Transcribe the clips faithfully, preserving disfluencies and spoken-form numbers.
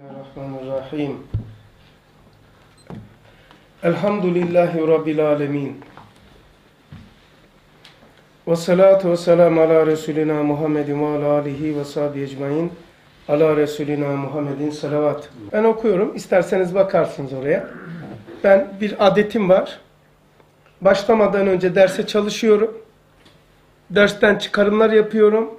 Bismillahirrahmanirrahim. Elhamdülillahi Rabbil alemin. Ve salatu ve selamu ala Resulina Muhammedin ve ala alihi ve sahbihi ecmain. Ala Resulina Muhammedin salavat. Ben okuyorum. İsterseniz bakarsınız oraya. Ben bir adetim var. Başlamadan önce derse çalışıyorum. Dersten çıkarımlar yapıyorum.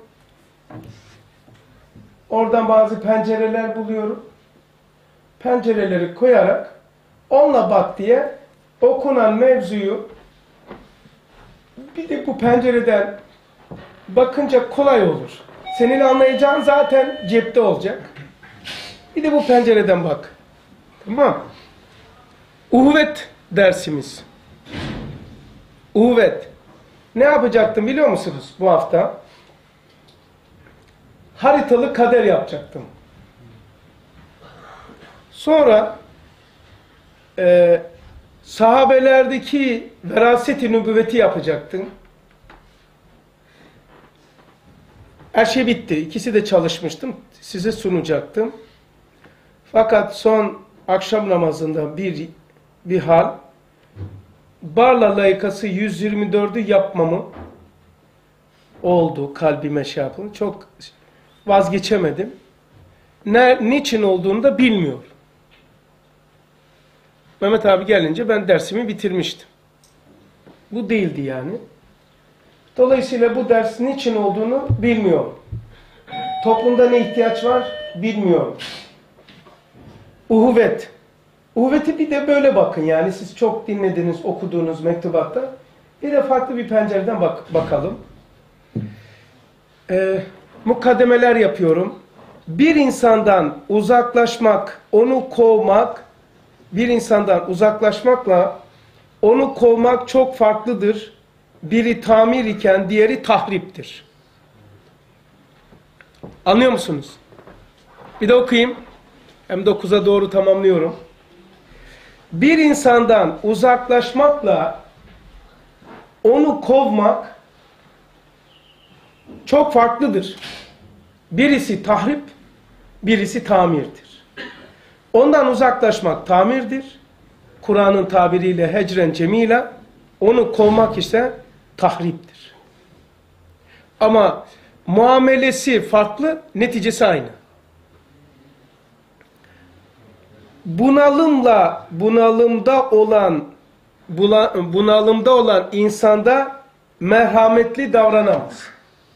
Oradan bazı pencereler buluyorum. Pencereleri koyarak onunla bak diye okunan mevzuyu bir de bu pencereden bakınca kolay olur. Senin anlayacağın zaten cepte olacak. Bir de bu pencereden bak. Tamam. Uhuvvet dersimiz. Uhuvvet. Ne yapacaktım biliyor musunuz bu hafta? Haritalı kader yapacaktım. Sonra e, sahabelerdeki veraset-i nübüvveti yapacaktım. Her şey bitti. İkisi de çalışmıştım. Size sunacaktım. Fakat son akşam namazında bir bir hal Barla layıkası yüz yirmi dördü yapmamı oldu. Kalbime şey yapın. Çok vazgeçemedim. Ne, niçin olduğunu da bilmiyorum. Mehmet abi gelince ben dersimi bitirmiştim. Bu değildi yani. Dolayısıyla bu ders niçin olduğunu bilmiyorum. Toplumda ne ihtiyaç var bilmiyorum. Uhuvvet. Uhuvveti bir de böyle bakın yani siz çok dinlediniz, okuduğunuz mektubatta. Bir de farklı bir pencereden bak bakalım. Ee, mukaddemeler yapıyorum. Bir insandan uzaklaşmak, onu kovmak, bir insandan uzaklaşmakla onu kovmak çok farklıdır. Biri tamir iken diğeri tahriptir. Anlıyor musunuz? Bir de okuyayım. Hem dokuza doğru tamamlıyorum. Bir insandan uzaklaşmakla onu kovmak çok farklıdır. Birisi tahrip, birisi tamirdir. Ondan uzaklaşmak tamirdir. Kur'an'ın tabiriyle hecren cemila, onu kovmak ise tahriptir. Ama muamelesi farklı, neticesi aynı. Bunalımla bunalımda olan bunalımda olan insanda merhametli davranamaz.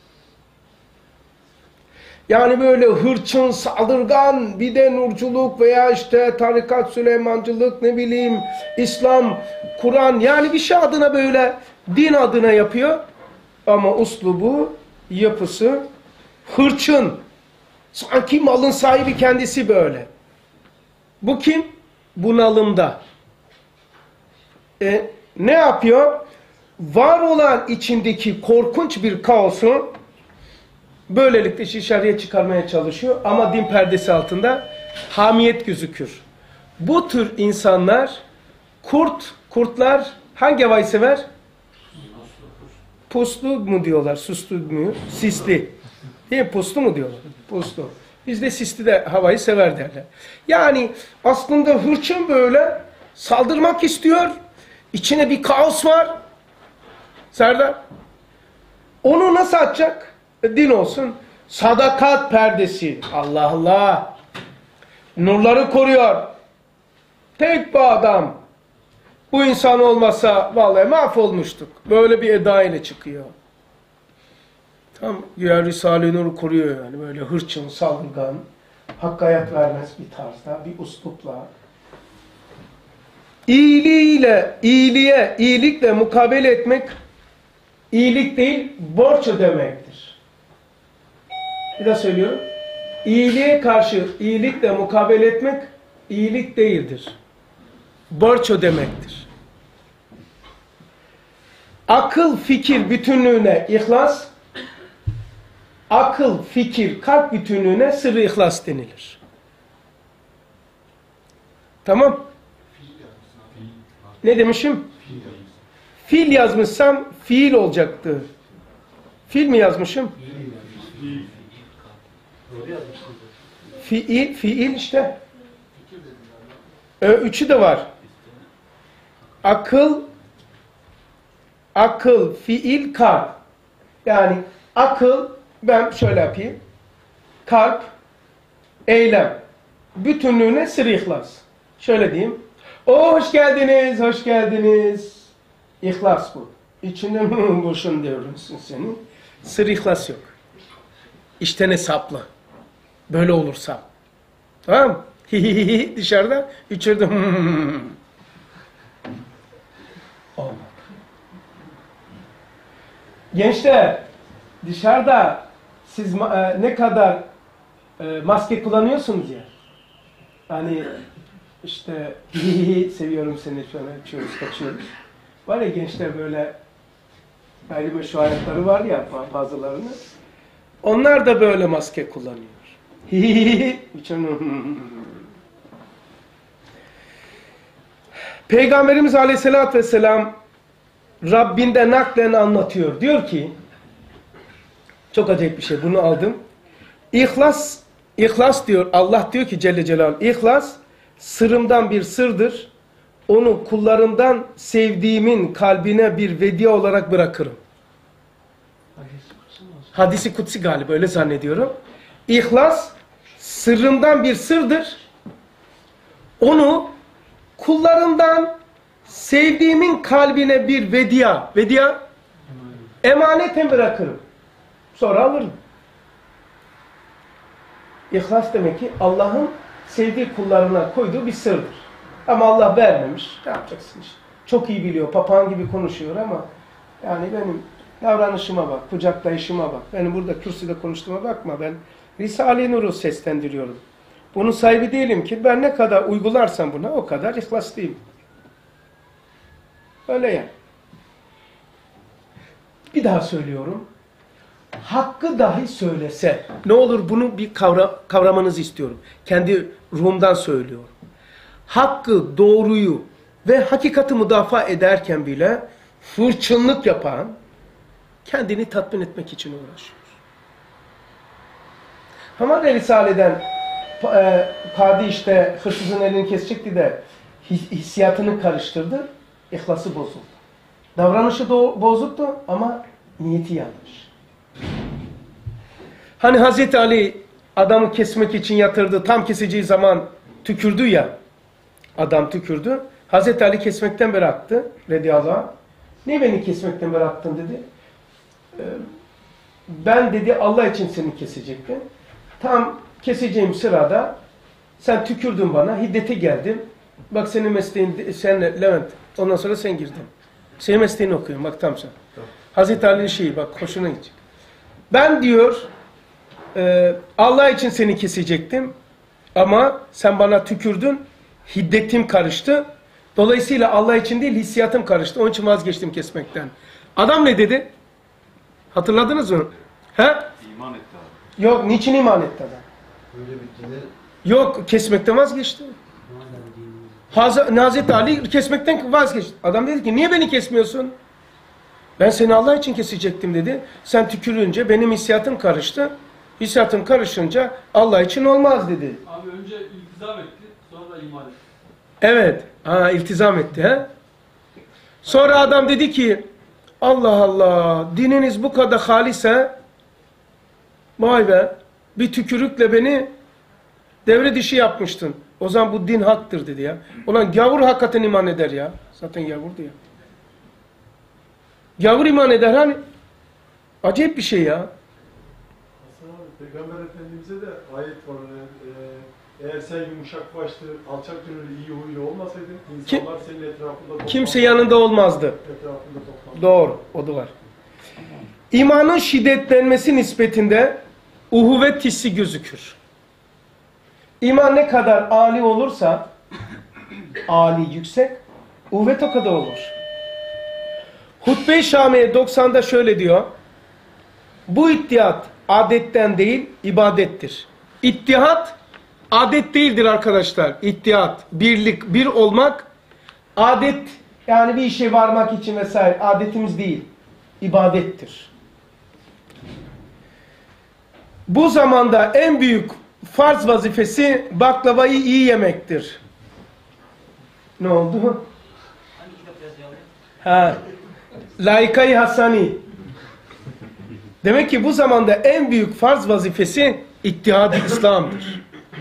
Yani böyle hırçın, saldırgan, bir de nurculuk veya işte tarikat, Süleymancılık, ne bileyim, İslam, Kur'an, yani bir şey adına böyle din adına yapıyor. Ama uslubu, yapısı hırçın. Sanki malın sahibi kendisi böyle. Bu kim? Bunalımda. E, ne yapıyor? Var olan içindeki korkunç bir kaosu böylelikle dışarıya çıkarmaya çalışıyor. Ama din perdesi altında hamiyet gözükür. Bu tür insanlar kurt, kurtlar hangi havayı sever? Puslu mu diyorlar? Suslu mu? Sisli. Değil mi? Puslu mu diyorlar? Puslu. Bizde sisli de havayı sever derler. Yani aslında hırçın böyle saldırmak istiyor. İçine bir kaos var. Serdar. Onu nasıl atacak? Din olsun. Sadakat perdesi. Allah Allah. Nurları koruyor. Tek bir adam. Bu insan olmasa vallahi mahvolmuştuk. Böyle bir eda ile çıkıyor. Tam güya Risale-i Nur koruyor yani. Böyle hırçın, saldırgan, hakka hayat vermez bir tarzda, bir uslupla. İyiliğiyle, iyiliğe, iyilikle mukabele etmek, iyilik değil, borç ödemektir. Bir daha söylüyorum. İyiliğe karşı iyilikle mukabele etmek, iyilik değildir. Borç ödemektir. Akıl, fikir bütünlüğüne ihlas, akıl, fikir, kalp bütünlüğüne sırrı ihlas denilir. Tamam. Ne demişim? Fiil yazmışsam fiil olacaktı. Fiil mi yazmışım? Doğru yazmışsınız. Fiil, fiil işte. Ee, üçü de var. Akıl, akıl, fiil, kalp. Yani akıl, ben şöyle yapayım. Kalp, eylem. Bütünlüğüne sır ihlas. Şöyle diyeyim. O hoş geldiniz, hoş geldiniz. İhlas bu. İçinden boşun diyorsun senin. Sır ihlas yok. İşten hesaplı. Böyle olursa. Tamam mı? Dışarıda, içeride olmadı. Gençler, dışarıda siz e, ne kadar e, maske kullanıyorsunuz ya. Hani işte seviyorum seni şöyle açıyoruz, kaçıyoruz. Var ya gençler böyle gayrimeşru hayatları var ya bazılarını. Onlar da böyle maske kullanıyor. Peygamberimiz Aleyhisselatü Vesselam Rabbinde naklen anlatıyor. Diyor ki, çok acayip bir şey, bunu aldım. İhlas, ihlas diyor, Allah diyor ki Celle Celaluhu, İhlas sırımdan bir sırdır. Onu kullarımdan sevdiğimin kalbine bir vediye olarak bırakırım. Hadisi kutsi galiba, öyle zannediyorum. İhlas sırrımdan bir sırdır. Onu kullarımdan sevdiğimin kalbine bir vediya, vediya emaneten bırakırım. Sonra alırım. İhlas demek ki Allah'ın sevdiği kullarına koyduğu bir sırdır. Ama Allah vermemiş. Ne yapacaksın işte? Çok iyi biliyor. Papağan gibi konuşuyor ama yani benim davranışıma bak, kucaklayışıma bak. Benim burada kürsüde konuştuğuma bakma. Ben Risale-i Nur'u seslendiriyorum. Bunun sahibi değilim ki ben ne kadar uygularsam buna o kadar ihlaslıyım. Öyle ya. Bir daha söylüyorum. Hakkı dahi söylese, ne olur bunu bir kavra, kavramanızı istiyorum. Kendi ruhumdan söylüyorum. Hakkı, doğruyu ve hakikati müdafaa ederken bile hırçınlık yapan, kendini tatmin etmek için uğraşıyor. Hamad Risale'den e, Kadi işte hırsızın elini kesecekti de his, hissiyatını karıştırdı, ihlası bozuldu. Davranışı bozuktu ama niyeti yanlış. Hani Hazreti Ali adamı kesmek için yatırdı, tam keseceği zaman tükürdü ya, adam tükürdü. Hazreti Ali kesmekten bıraktı, radıyallahu anh. Niye beni kesmekten bıraktın dedi. Ee, ben dedi Allah için seni kesecektim. Tam keseceğim sırada sen tükürdün bana, hiddete geldim. Bak senin mesleğin, sen Levent, ondan sonra sen girdin. Senin mesleğini okuyorum, bak tam sen. Tamam. Hazreti Ali'nin şeyi, bak hoşuna gidecek. Ben diyor, e, Allah için seni kesecektim ama sen bana tükürdün, hiddetim karıştı. Dolayısıyla Allah için değil, hissiyatım karıştı. Onun için vazgeçtim kesmekten. Adam ne dedi? Hatırladınız mı? He? İman etti abi. Yok, niçin iman etti adam? Öyle bittiğinde... Yok, kesmekten vazgeçti. Hazreti Ali kesmekten vazgeçti. Adam dedi ki, niye beni kesmiyorsun? Ben seni Allah için kesecektim dedi. Sen tükürünce benim hissiyatım karıştı. Hissiyatım karışınca Allah için olmaz dedi. Abi önce iltizam etti, sonra da iman etti. Evet, ha, iltizam etti. He? Sonra adam dedi ki, Allah Allah, dininiz bu kadar halise, vay be, bir tükürükle beni devre dışı yapmıştın. O zaman bu din haktır dedi ya. Ulan gavur hakikaten iman eder ya. Zaten gavurdu ya. Gavur iman eder hani. Acayip bir şey ya. Hasan abi, Peygamber Efendimiz'e de ayet var. Ee, eğer sen yumuşak başlı, alçak gönüllü, iyi huylu olmasaydın insanlar Kim, senin etrafında toplandı. Kimse yanında olmazdı. Etrafında toplandı. Doğru, o da var. İmanın şiddetlenmesi nispetinde uhuvvet hissi gözükür. İman ne kadar âli olursa, âli, yüksek, uhuvvet o kadar olur. Hutbe-i Şamiye doksanda şöyle diyor. Bu ittihat adetten değil, ibadettir. İttihat adet değildir arkadaşlar. İttihat, birlik, bir olmak, adet yani bir işe varmak için vesaire adetimiz değil, ibadettir. Bu zamanda en büyük farz vazifesi baklavayı iyi yemektir. Ne oldu? Ha. Laikayı Hasani. Demek ki bu zamanda en büyük farz vazifesi İttihad-ı İslam'dır.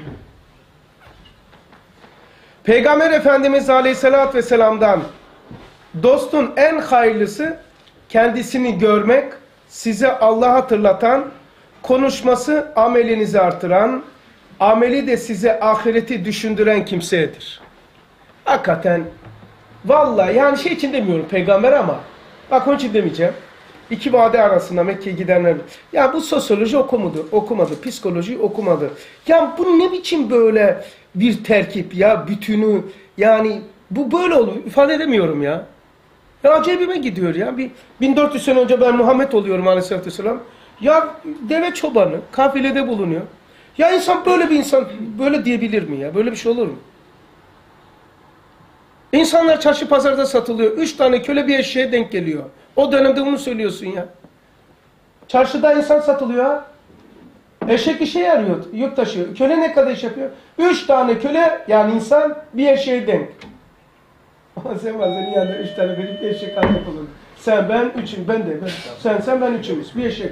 Peygamber Efendimiz Aleyhisselatü Vesselam'dan dostun en hayırlısı kendisini görmek, size Allah'ı hatırlatan, konuşması amelinizi artıran, ameli de size ahireti düşündüren kimsedir. Hakikaten vallahi yani şey için demiyorum peygamber ama bak onun için demeyeceğim. İki vade arasında Mekke'ye gidenler ya bu sosyoloji okumadı, okumadı, psikoloji okumadı. Ya bu ne biçim böyle bir terkip ya bütünü yani bu böyle oluyor ifade edemiyorum ya. Ya acayibime gidiyor ya. Bir bin dört yüz sene önce ben Muhammed oluyorum Aleyhisselatü Vesselam. Ya deve çobanı kafilede bulunuyor. Ya insan böyle bir insan böyle diyebilir mi ya? Böyle bir şey olur mu? İnsanlar çarşı pazarda satılıyor. Üç tane köle bir eşeğe denk geliyor. O dönemde bunu söylüyorsun ya. Çarşıda insan satılıyor ha. Eşek işe yarıyor. Yük taşıyor. Köle ne kadar iş yapıyor? Üç tane köle yani insan bir eşeğe denk. Sen var senin yanında üç tane bir eşek ancak olur. Sen ben üçüm ben de ben. Sen sen ben üçümüz. Bir eşek.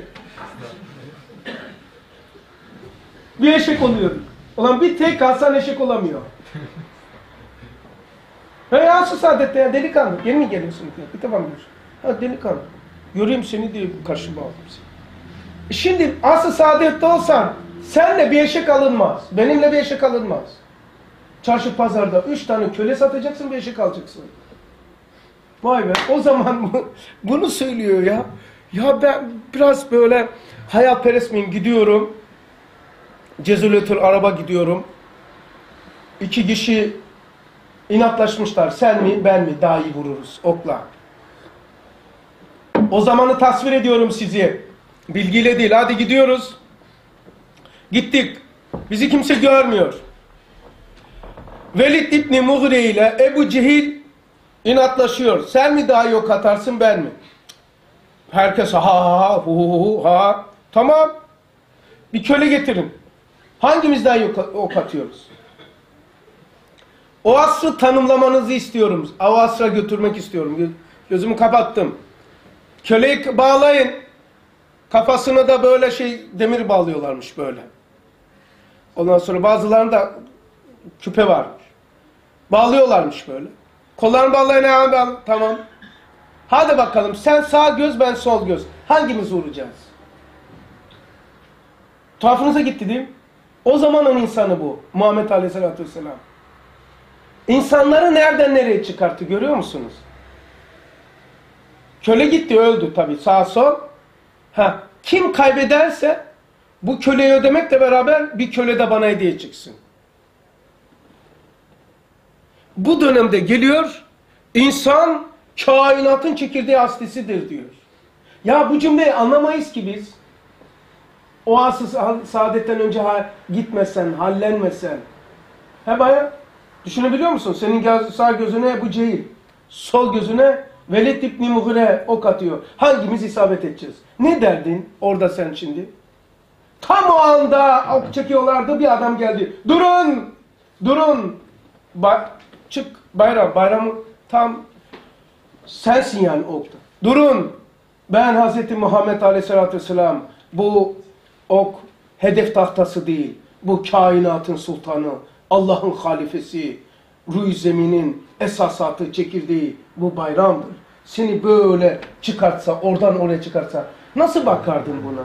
Bir eşek oluyor. Ulan bir tek Hasan eşek olamıyor. Hey asıl saadette ya delikanlı. Yeni mi geliyorsun? Bir tamam diyorsun. Ha delikanlı. Göreyim seni diye karşıma aldım seni. Şimdi asıl saadette olsan senle bir eşek alınmaz. Benimle bir eşek alınmaz. Çarşı pazarda üç tane köle satacaksın bir eşek alacaksın. Vay be o zaman bunu söylüyor ya. Ya ben biraz böyle hayalperest miyim gidiyorum. Cezuletül araba gidiyorum. İki kişi inatlaşmışlar. Sen mi ben mi daha iyi vururuz okla. O zamanı tasvir ediyorum sizi. Bilgiyle değil. Hadi gidiyoruz. Gittik. Bizi kimse görmüyor. Velid İbni Mughire ile Ebu Cehil inatlaşıyor. Sen mi daha iyi ok atarsın ben mi? Herkes ha ha ha hu hu hu ha. Tamam. Bir köle getirin. Hangimiz daha iyi ok atıyoruz? O asrı tanımlamanızı istiyorum. O asra götürmek istiyorum. Gözümü kapattım. Köleyi bağlayın. Kafasına da böyle şey demir bağlıyorlarmış böyle. Ondan sonra bazılarında küpe varmış. Bağlıyorlarmış böyle. Kollarını bağlayın hemen tamam. Hadi bakalım sen sağ göz ben sol göz. Hangimiz vuracağız? Tuhafınıza gitti değil mi? O zamanın insanı bu. Muhammed Aleyhisselatü Vesselam. İnsanları nereden nereye çıkarttı görüyor musunuz? Köle gitti öldü tabii sağ sol. Ha, kim kaybederse bu köleyi ödemekle beraber bir köle de bana hediye çıksın. Bu dönemde geliyor insan kainatın çekirdeği aslisidir diyor. Ya bu cümleyi anlamayız ki biz. O asıl saadetten önce ha, gitmesen, hallenmesen. He baya düşünebiliyor musun? Senin sağ gözüne Ebu Cehil, sol gözüne Velid İbni Mughire ok atıyor. Hangimiz isabet edeceğiz? Ne derdin orada sen şimdi? Tam o anda ok çekiyorlardı bir adam geldi. Durun! Durun! Ba çık bayram, bayramı tam sensin yani okta. Durun! Ben Hazreti Muhammed Aleyhisselatü Vesselam bu ok hedef tahtası değil. Bu kainatın sultanı, Allah'ın halifesi, ruh zeminin esasatı, çekirdeği bu bayramdır. Seni böyle çıkartsa, oradan oraya çıkartsa nasıl bakardın buna?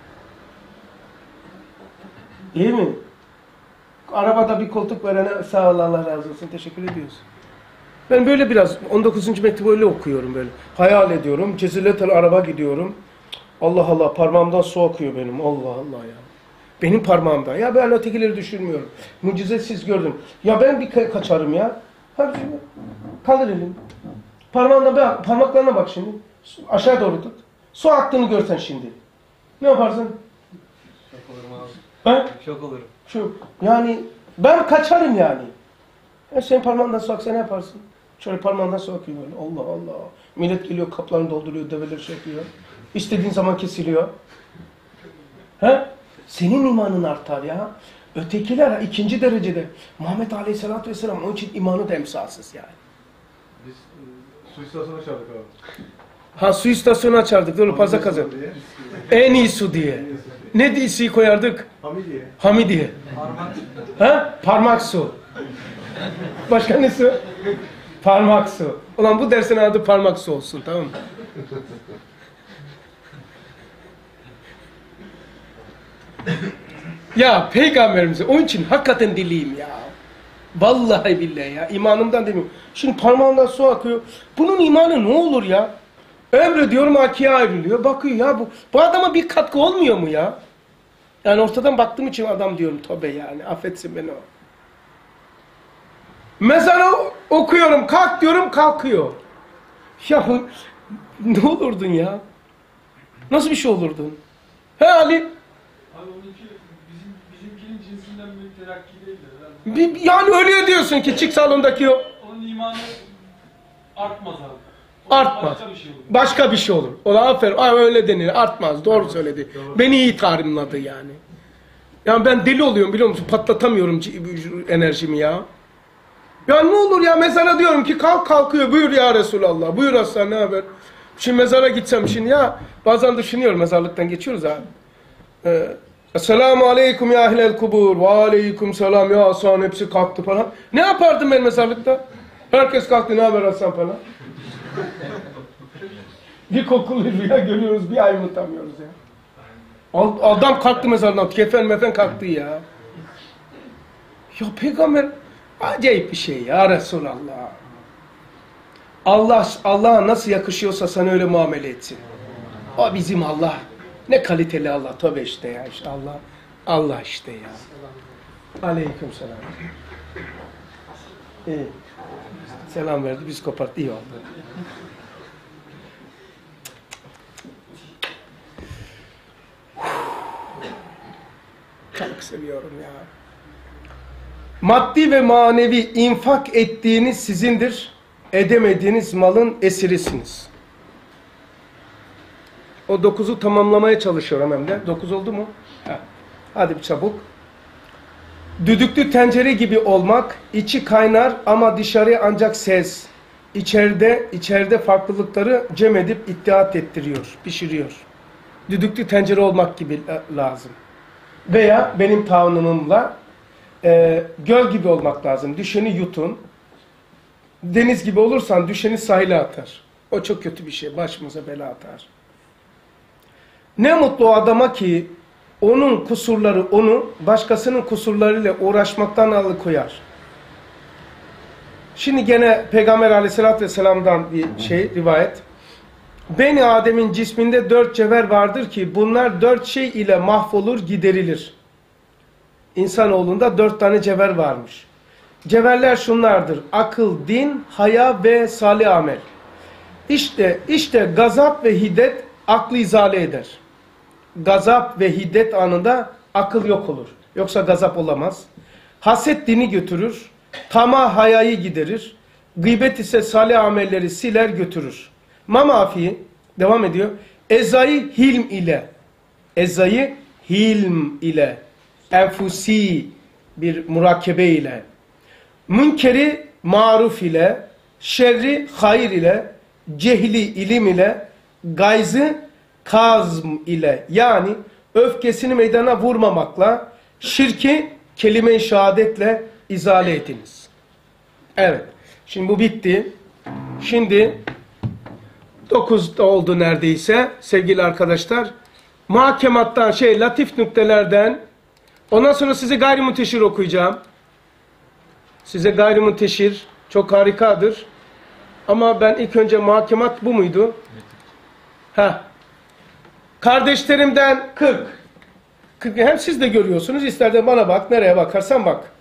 İyi mi? Arabada bir koltuk verene sağ ol Allah razı olsun teşekkür ediyoruz. Ben böyle biraz on dokuzuncu mektubu öyle okuyorum böyle. Hayal ediyorum. Ceziletel araba gidiyorum. Allah Allah parmağımdan su akıyor benim. Allah Allah ya. Benim parmağımdan. Ya ben ötekileri düşünmüyorum. Mucizesiz gördüm. Ya ben bir ka kaçarım ya. Hadi şimdi. Kaldır elini. Parmağına bak. Parmaklarına bak şimdi. Aşağı doğru tut. Su aktığını görsen şimdi. Ne yaparsın? Şok olurum abi. Ha? Şok olurum. Şu, yani ben kaçarım yani. E senin parmağından su aksa ne yaparsın? Şöyle parmağından su akıyor böyle. Allah Allah. Millet geliyor kaplarını dolduruyor. Develer şey yapıyor. İstediğin zaman kesiliyor. He? Senin imanın artar ya. Ötekiler ikinci derecede. Muhammed Aleyhisselatü Vesselam onun için imanı da emsalsız yani. Biz e, su istasyonu açardık abi. Ha su istasyonu açardık. Doğru paza kazan. Diye. En iyi su diye. Ne diyesi koyardık? Hamidiye. Hamidiye. Parmak. Ha? Parmak su. Başka ne su? Parmak su. Ulan bu dersin adı parmak su olsun, tamam mı? Ya peygamberimize onun için hakikaten diliyim ya. Vallahi billahi ya. İmanımdan demiyorum. Şimdi parmağından su akıyor. Bunun imanı ne olur ya? Emrediyorum akiye ayrılıyor. Bakıyor ya bu, bu adama bir katkı olmuyor mu ya? Yani ortadan baktığım için adam diyorum tövbe yani. Affetsin beni o. Mezara okuyorum, kalk diyorum, kalkıyor. Ya ne olurdun ya? Nasıl bir şey olurdun? He Ali? Abi onunki bizim, bizimkinin cinsinden bir terakki değildir herhalde. Bir, yani öyle diyorsun ki çık salondaki o. Onun imanı artmaz abi. O Artmaz. Başka bir şey olur. Başka bir şey olur. Ola aferin. Aa, öyle denir. Artmaz. Doğru söyledi. Beni iyi tanımladı yani. Yani ben deli oluyorum biliyor musun? Patlatamıyorum enerjimi ya. Ya ne olur ya mezara diyorum ki kalk kalkıyor. Buyur ya Resulallah. Buyur aslan ne haber? Şimdi mezara gitsem şimdi ya bazen düşünüyorum mezarlıktan geçiyoruz abi. Ee, Esselamu aleyküm ya ehlel kubur. Ve aleyküm selam ya Hasan hepsi kalktı falan. Ne yapardım ben mezarlıkta? Herkes kalktı ne haber Hasan falan. Bir kokulu rüya görüyoruz bir ay unutamıyoruz ya. Adam kalktı mezardan kefen mefen kalktı ya. Ya peygamber acayip bir şey ya Resulallah. Allah Allah'a nasıl yakışıyorsa sana öyle muamele etsin. O bizim Allah. Ne kaliteli Allah. Tövbe işte ya işte Allah. Allah işte ya. Aleyküm selam. İyi. Selam verdi. Biz koparttık. İyi oldu. Çok seviyorum ya. Maddi ve manevi infak ettiğiniz sizindir. Edemediğiniz malın esirisiniz. O dokuzu tamamlamaya çalışıyorum hem de. Dokuz oldu mu? Ha. Hadi bir çabuk. Düdüklü tencere gibi olmak, içi kaynar ama dışarıya ancak ses. İçeride, içeride farklılıkları cem edip ittihat ettiriyor, pişiriyor. Düdüklü tencere olmak gibi lazım. Veya benim tavrımımla e, göl gibi olmak lazım. Düşeni yutun. Deniz gibi olursan düşeni sahile atar. O çok kötü bir şey. Başımıza bela atar. Ne mutlu o adama ki onun kusurları onu başkasının kusurlarıyla uğraşmaktan alıkoyar. Şimdi gene Peygamber Aleyhisselatü Vesselam'dan bir şey rivayet. Beni Adem'in cisminde dört cevher vardır ki bunlar dört şey ile mahvolur giderilir. İnsanoğlunda dört tane cevher varmış. Cevherler şunlardır. Akıl, din, haya ve salih amel. İşte, işte gazap ve hiddet aklı izale eder. Gazap ve hiddet anında akıl yok olur. Yoksa gazap olamaz. Haset dini götürür. Tamah hayayı giderir. Gıybet ise salih amelleri siler götürür. Mamafi devam ediyor. Ezayı hilm ile. Ezayı hilm ile. Enfusi bir murakkebe ile. Münkeri maruf ile. Şerri hayır ile. Cehli ilim ile. Gayzı kazm ile. Yani öfkesini meydana vurmamakla. Şirki kelime-i şehadetle izale ediniz. Evet. Şimdi bu bitti. Şimdi dokuz oldu neredeyse sevgili arkadaşlar. Muhakemattan şey latif nüktelerden ondan sonra size gayrimunteşir okuyacağım. Size gayrimunteşir çok harikadır. Ama ben ilk önce muhakemat bu muydu? Ha. Kardeşlerimden kırk. kırk. Hem siz de görüyorsunuz ister de bana bak nereye bakarsan bak.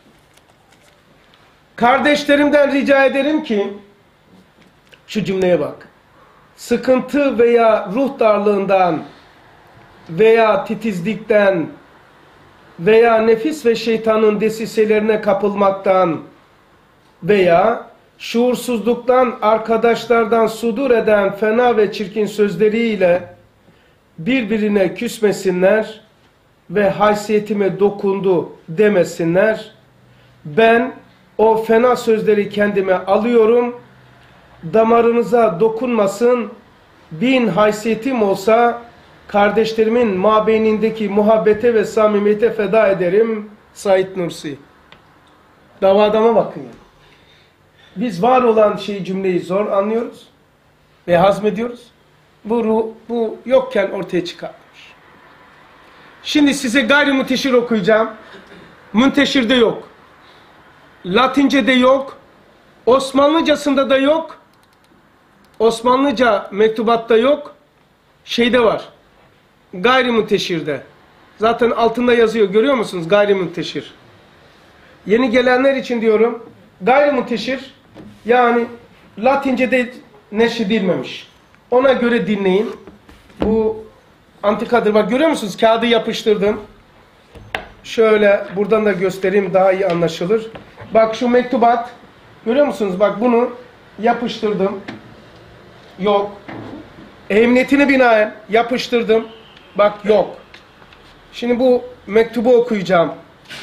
Kardeşlerimden rica ederim ki şu cümleye bak. Sıkıntı veya ruh darlığından veya titizlikten veya nefis ve şeytanın desiselerine kapılmaktan veya şuursuzluktan arkadaşlardan sudur eden fena ve çirkin sözleriyle birbirine küsmesinler ve haysiyetime dokundu demesinler. Ben o fena sözleri kendime alıyorum. Damarınıza dokunmasın. Bin haysiyetim olsa kardeşlerimin mabeynindeki muhabbete ve samimiyete feda ederim. Said Nursi. Dava adama bakın ya. Biz var olan şeyi, cümleyi zor anlıyoruz ve hazmediyoruz. Bu ruh, bu yokken ortaya çıkartmış. Şimdi size gayrimunteşir okuyacağım. Münteşirde yok. Latince'de yok. Osmanlıcasında da yok. Osmanlıca mektubatta yok. Şeyde var. Gayrimunteşirde. Zaten altında yazıyor. Görüyor musunuz? Gayrimunteşir. Yeni gelenler için diyorum. Gayrimunteşir yani Latince'de neşredilmemiş. Ona göre dinleyin. Bu antikadır. Bak görüyor musunuz? Kağıdı yapıştırdım. Şöyle buradan da göstereyim, daha iyi anlaşılır. Bak şu mektubat. Görüyor musunuz? Bak bunu yapıştırdım. Yok. Ehemmiyetine binaen yapıştırdım. Bak yok. Şimdi bu mektubu okuyacağım.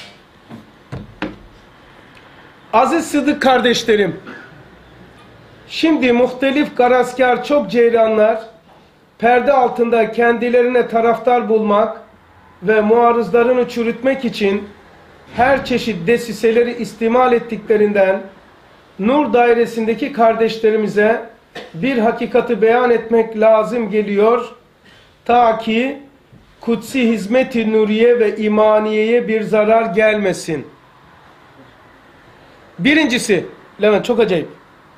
Aziz Sıdık kardeşlerim, şimdi muhtelif garazkar çok ceylanlar perde altında kendilerine taraftar bulmak ve muarızlarını çürütmek için her çeşit desiseleri istimal ettiklerinden nur dairesindeki kardeşlerimize bir hakikati beyan etmek lazım geliyor. Ta ki kutsi hizmet-i nuriye ve imaniyeye bir zarar gelmesin. Birincisi, Levent çok acayip.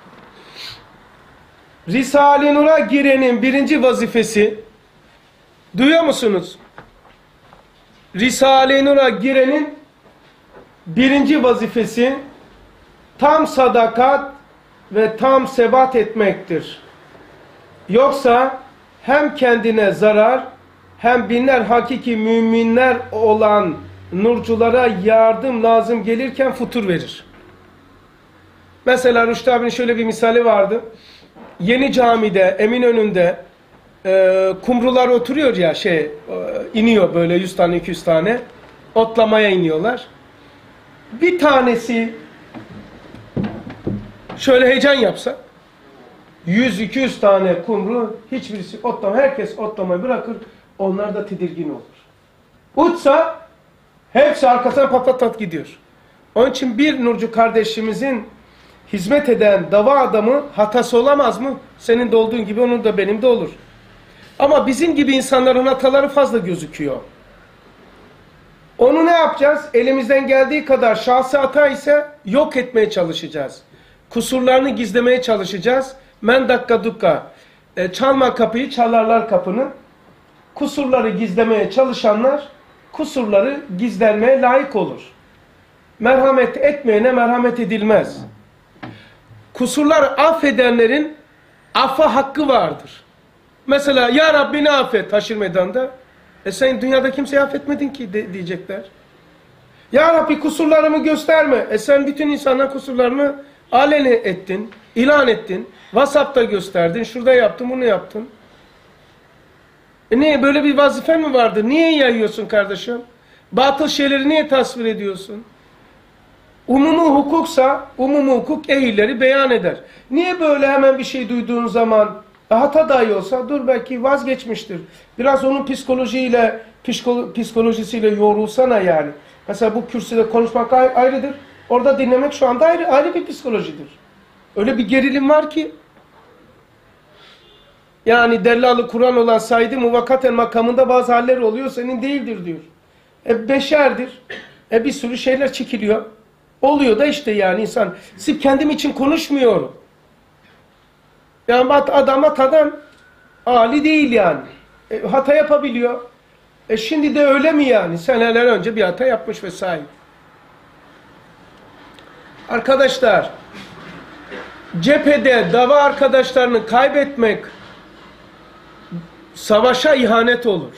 Risale-i Nur'a girenin birinci vazifesi, duyuyor musunuz? Risale-i Nur'a girenin birinci vazifesi tam sadakat ve tam sebat etmektir. Yoksa hem kendine zarar hem binler hakiki müminler olan nurculara yardım lazım gelirken futur verir. Mesela Rüştü abinin şöyle bir misali vardı. Yeni camide, Eminönü'nde e, kumrular oturuyor ya, şey e, iniyor böyle yüz tane iki yüz tane otlamaya iniyorlar. Bir tanesi şöyle heyecan yapsa yüz iki yüz tane kumru, hiçbirisi otlama, herkes otlamayı bırakır, onlar da tedirgin olur. Uçsa hepsi arkasına pat pat pat gidiyor. Onun için bir nurcu kardeşimizin hizmet eden dava adamı hatası olamaz mı? Senin de olduğun gibi onun da benim de olur. Ama bizim gibi insanların hataları fazla gözüküyor. Onu ne yapacağız? Elimizden geldiği kadar şahsi hata ise yok etmeye çalışacağız. Kusurlarını gizlemeye çalışacağız. Men dakika dukka. E, çalma kapıyı, çalarlar kapını. Kusurları gizlemeye çalışanlar kusurları gizlenmeye layık olur. Merhamet etmeyene merhamet edilmez. Kusurlar affedenlerin affa hakkı vardır. Mesela ya Rabbini affet haşir meydanında. E sen dünyada kimseyi affetmedin ki de, diyecekler. Ya Rabbi kusurlarımı gösterme. E sen bütün insanların kusurlarını aleni ettin, ilan ettin. WhatsApp'ta gösterdin, şurada yaptın, bunu yaptın. E niye, böyle bir vazifen mi vardı? Niye yayıyorsun kardeşim? Batıl şeyleri niye tasvir ediyorsun? Umumi hukuksa, umumi hukuk ehilleri beyan eder. Niye böyle hemen bir şey duyduğun zaman, hata dahi olsa, dur belki vazgeçmiştir. Biraz onun psikolojiyle, psikolo psikolojisiyle yoğrulsana yani. Mesela bu kürsüde konuşmak ayrıdır. Orada dinlemek şu anda ayrı, ayrı bir psikolojidir. Öyle bir gerilim var ki. Yani Dellalı Kur'an olan Said-i Muvakkaten makamında bazı haller oluyor, senin değildir diyor. E beşerdir. E bir sürü şeyler çekiliyor. Oluyor da işte yani insan. Sırf kendim için konuşmuyorum. Yani adam hatadan âli değil yani. E, hata yapabiliyor. E şimdi de öyle mi yani? Seneler önce bir hata yapmış vesaire. Arkadaşlar, cephede dava arkadaşlarını kaybetmek savaşa ihanet olur.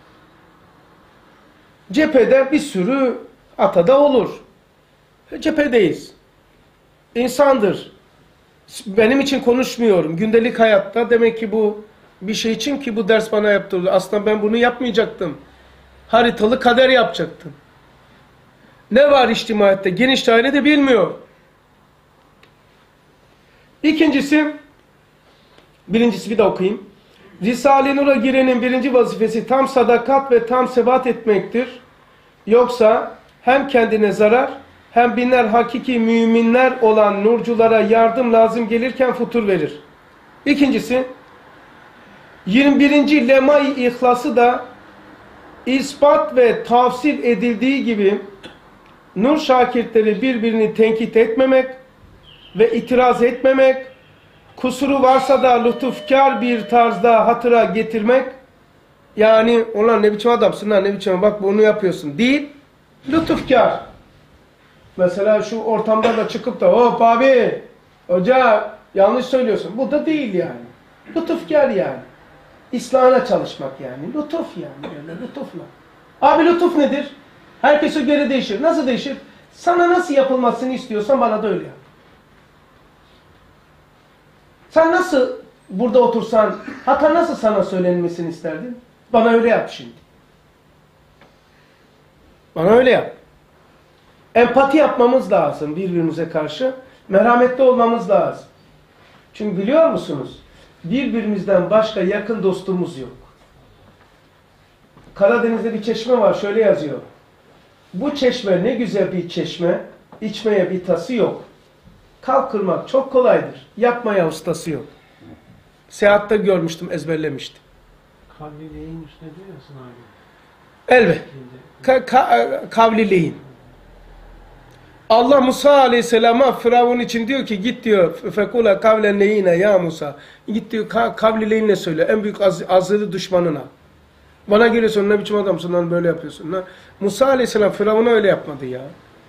Cephede bir sürü hata da olur. Cephedeyiz. İnsandır. Benim için konuşmuyorum. Gündelik hayatta demek ki bu bir şey için ki bu ders bana yaptırıldı. Aslında ben bunu yapmayacaktım. haritalı kader yapacaktın. Ne var içtimaiyette? Geniş dairede bilmiyor. İkincisi, birincisi bir de okuyayım. Risale-i Nur'a girenin birinci vazifesi tam sadakat ve tam sebat etmektir. Yoksa hem kendine zarar hem binler hakiki müminler olan nurculara yardım lazım gelirken futur verir. İkincisi, yirmi birinci Lema-i İhlas'ı da ispat ve tavsil edildiği gibi nur şakirtleri birbirini tenkit etmemek ve itiraz etmemek, kusuru varsa da lütufkar bir tarzda hatıra getirmek, yani ulan ne biçim adamsın lan, ne biçim bak bunu yapıyorsun değil, lütufkar. Mesela şu ortamda da çıkıp da hop abi, hoca yanlış söylüyorsun. Bu da değil yani. Lütufkar yani. İslahına çalışmak yani. Lütuf yani. Öyle lütufla. Abi lütuf nedir? Herkese göre değişir. Nasıl değişir? Sana nasıl yapılmasını istiyorsan bana da öyle yap. Sen nasıl burada otursan, hata nasıl sana söylenmesini isterdin? Bana öyle yap şimdi. Bana öyle yap. Empati yapmamız lazım birbirimize karşı. Merhametli olmamız lazım. Çünkü biliyor musunuz? Birbirimizden başka yakın dostumuz yok. Karadeniz'de bir çeşme var. Şöyle yazıyor. Bu çeşme ne güzel bir çeşme. İçmeye bir tası yok. Kalk kırmak çok kolaydır. Yapmaya ustası yok. Seyahatte görmüştüm, ezberlemiştim. Kavlileyin üstüne diyorsun abi. Elbet. Ka ka kavlileyin. Allah Musa Aleyhisselam'a Firavun için diyor ki git diyor fekula kavlen leyine ya Musa. Git diyor ka kavlileyinle söyle. En büyük az azılı düşmanına. Bana geliyorsun ne biçim adamsın lan böyle yapıyorsun. Lan. Musa Aleyhisselam Firavun'a öyle yapmadı ya.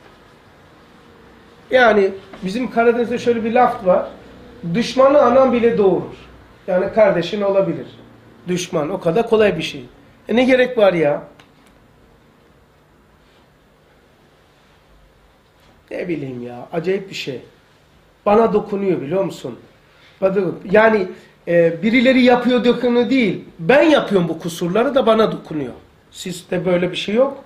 Yani bizim Karadeniz'de şöyle bir laf var. Düşmanı anan bile doğurur. Yani kardeşin olabilir. Düşman o kadar kolay bir şey. E ne gerek var ya? Ne bileyim ya, acayip bir şey. Bana dokunuyor biliyor musun? Yani e, birileri yapıyor dokunuyor değil. Ben yapıyorum bu kusurları da bana dokunuyor. Sizde böyle bir şey yok.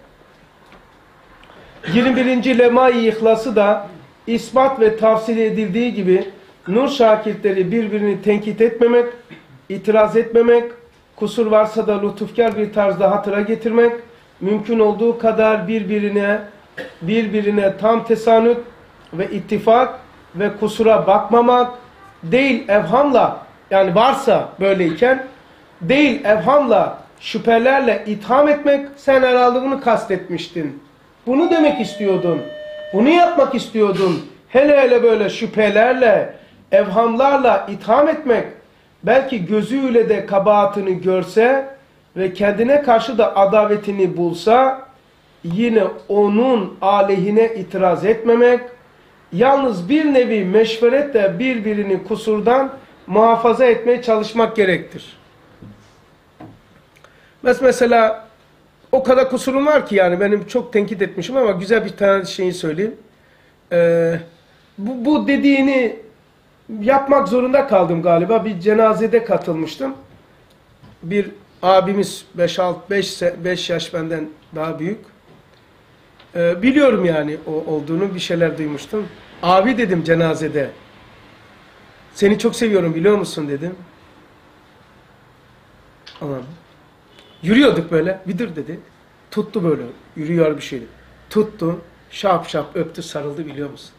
yirmi birinci Lema-i İhlas'ı da ispat ve tavsiye edildiği gibi nur şakirtleri birbirini tenkit etmemek, itiraz etmemek, kusur varsa da lütufkar bir tarzda hatıra getirmek, mümkün olduğu kadar birbirine birbirine tam tesanüt ve ittifak ve kusura bakmamak değil evhamla, yani varsa böyleyken değil evhamla şüphelerle itham etmek. Sen herhalde bunu kastetmiştin. Bunu demek istiyordun. Bunu yapmak istiyordun. Hele hele böyle şüphelerle, evhamlarla itham etmek, belki gözüyle de kabahatini görse ve kendine karşı da adavetini bulsa, yine onun aleyhine itiraz etmemek, yalnız bir nevi meşveretle birbirini kusurdan muhafaza etmeye çalışmak gerektir. Mesela o kadar kusurum var ki yani benim çok tenkit etmişim ama güzel bir tane şeyi söyleyeyim. Ee, bu, bu dediğini yapmak zorunda kaldım galiba. Bir cenazede katılmıştım. Bir abimiz beş altı beş yaş benden daha büyük. Ee, biliyorum yani o olduğunu, bir şeyler duymuştum. Abi dedim cenazede. Seni çok seviyorum biliyor musun dedim. Anladım. Yürüyorduk böyle. Bir dur dedi. Tuttu böyle. Yürüyor bir şeydi. Tuttu. Şap şap öptü, sarıldı biliyor musun?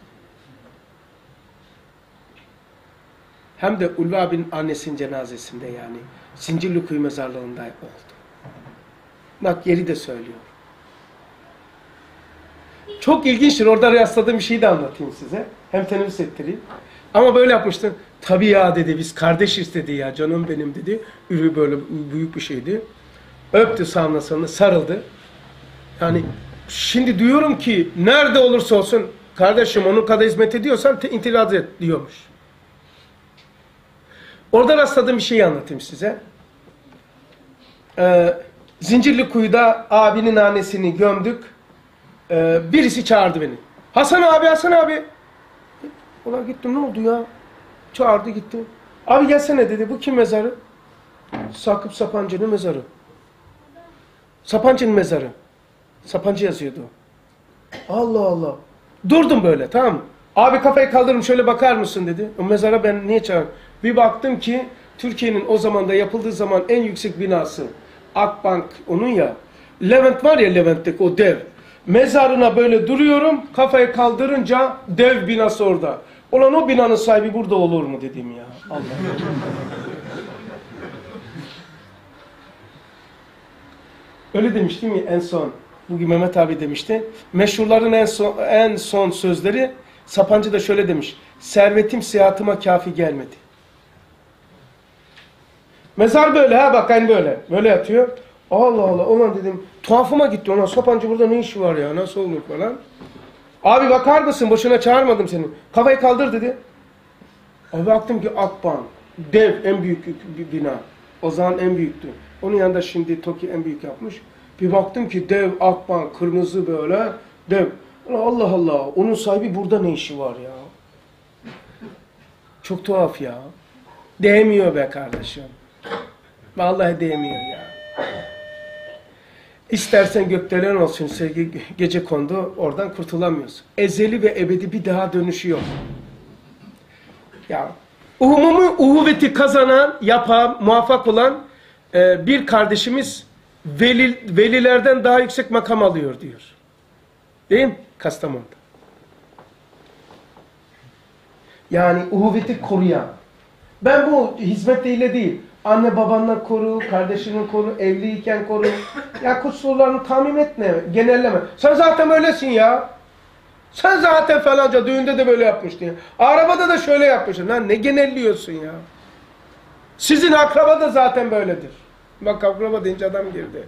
Hem de Ulvi abinin annesinin cenazesinde yani. Zincirlikuyu mezarlığında oldu. Bak yeri de söylüyor. Çok ilginçtir. Orada rastladığım bir şeyi de anlatayım size. Hem teneffüs ettireyim. Ama böyle yapmıştım. Tabii ya dedi, biz kardeşiz dedi ya, canım benim dedi. Ürü böyle büyük bir şeydi. Öptü sağına soluna, sarıldı. Yani şimdi diyorum ki nerede olursa olsun kardeşim onun kadar hizmet ediyorsan itiraz et diyormuş. Orada rastladığım bir şeyi anlatayım size. Ee, Zincirlikuyu'da abinin annesini gömdük. Ee, birisi çağırdı beni. Hasan abi, Hasan abi. Ulan gittim, ne oldu ya? Çağırdı gittim. Abi gelsene dedi, bu kim mezarı? Sakıp Sapancı'nın mezarı. Sapancı'nın mezarı. Sapancı yazıyordu. Allah Allah. Durdum böyle, tamam mı? Abi kafayı kaldırın şöyle bakar mısın dedi. O mezara ben niye çağırdım? Bir baktım ki Türkiye'nin o zamanda yapıldığı zaman en yüksek binası. Akbank onun ya. Levent var ya, Levent'teki o dev. Mezarına böyle duruyorum. Kafayı kaldırınca dev binası orada. Ulan o binanın sahibi burada olur mu dedim ya. Allah. Öyle demiştim ya en son. Bugün Mehmet abi demişti. Meşhurların en son, en son sözleri, Sapancı da şöyle demiş. Servetim siyahatıma kafi gelmedi. Mezar böyle ha bak hani böyle. Böyle yatıyor. Allah Allah ulan dedim. Tuhafıma gitti ona. Sapancı burada ne işi var ya? Nasıl olur falan. Abi bakar mısın? Boşuna çağırmadım seni. Kafayı kaldır dedi. Abi baktım ki Akbank. Dev en büyük bir bina. O zaman en büyüktü. Onun yanında şimdi TOKİ en büyük yapmış. Bir baktım ki dev Akbank, kırmızı böyle dev. Allah Allah, onun sahibi burada ne işi var ya? Çok tuhaf ya. Değmiyor be kardeşim. Vallahi değmiyor ya. İstersen gökdelen olsun sevgi gece kondu, oradan kurtulamıyorsun. Ezeli ve ebedi bir daha dönüşü yok. Ya umumu uhuvveti kazanan, yapan, muvaffak olan e, bir kardeşimiz veli, velilerden daha yüksek makam alıyor diyor. Değil mi? Kastamonu'da. Yani uhuvveti koruyan. Ben bu hizmetle değil. Anne babanla koru, kardeşinin koru, evliyken koru. Ya kusurlarını tamim etme, genelleme. Sen zaten öylesin ya. Sen zaten falanca düğünde de böyle yapmıştın ya. Arabada da şöyle yapmışsın. Lan ne genelliyorsun ya. Sizin akraba da zaten böyledir. Bak akraba deyince adam girdi.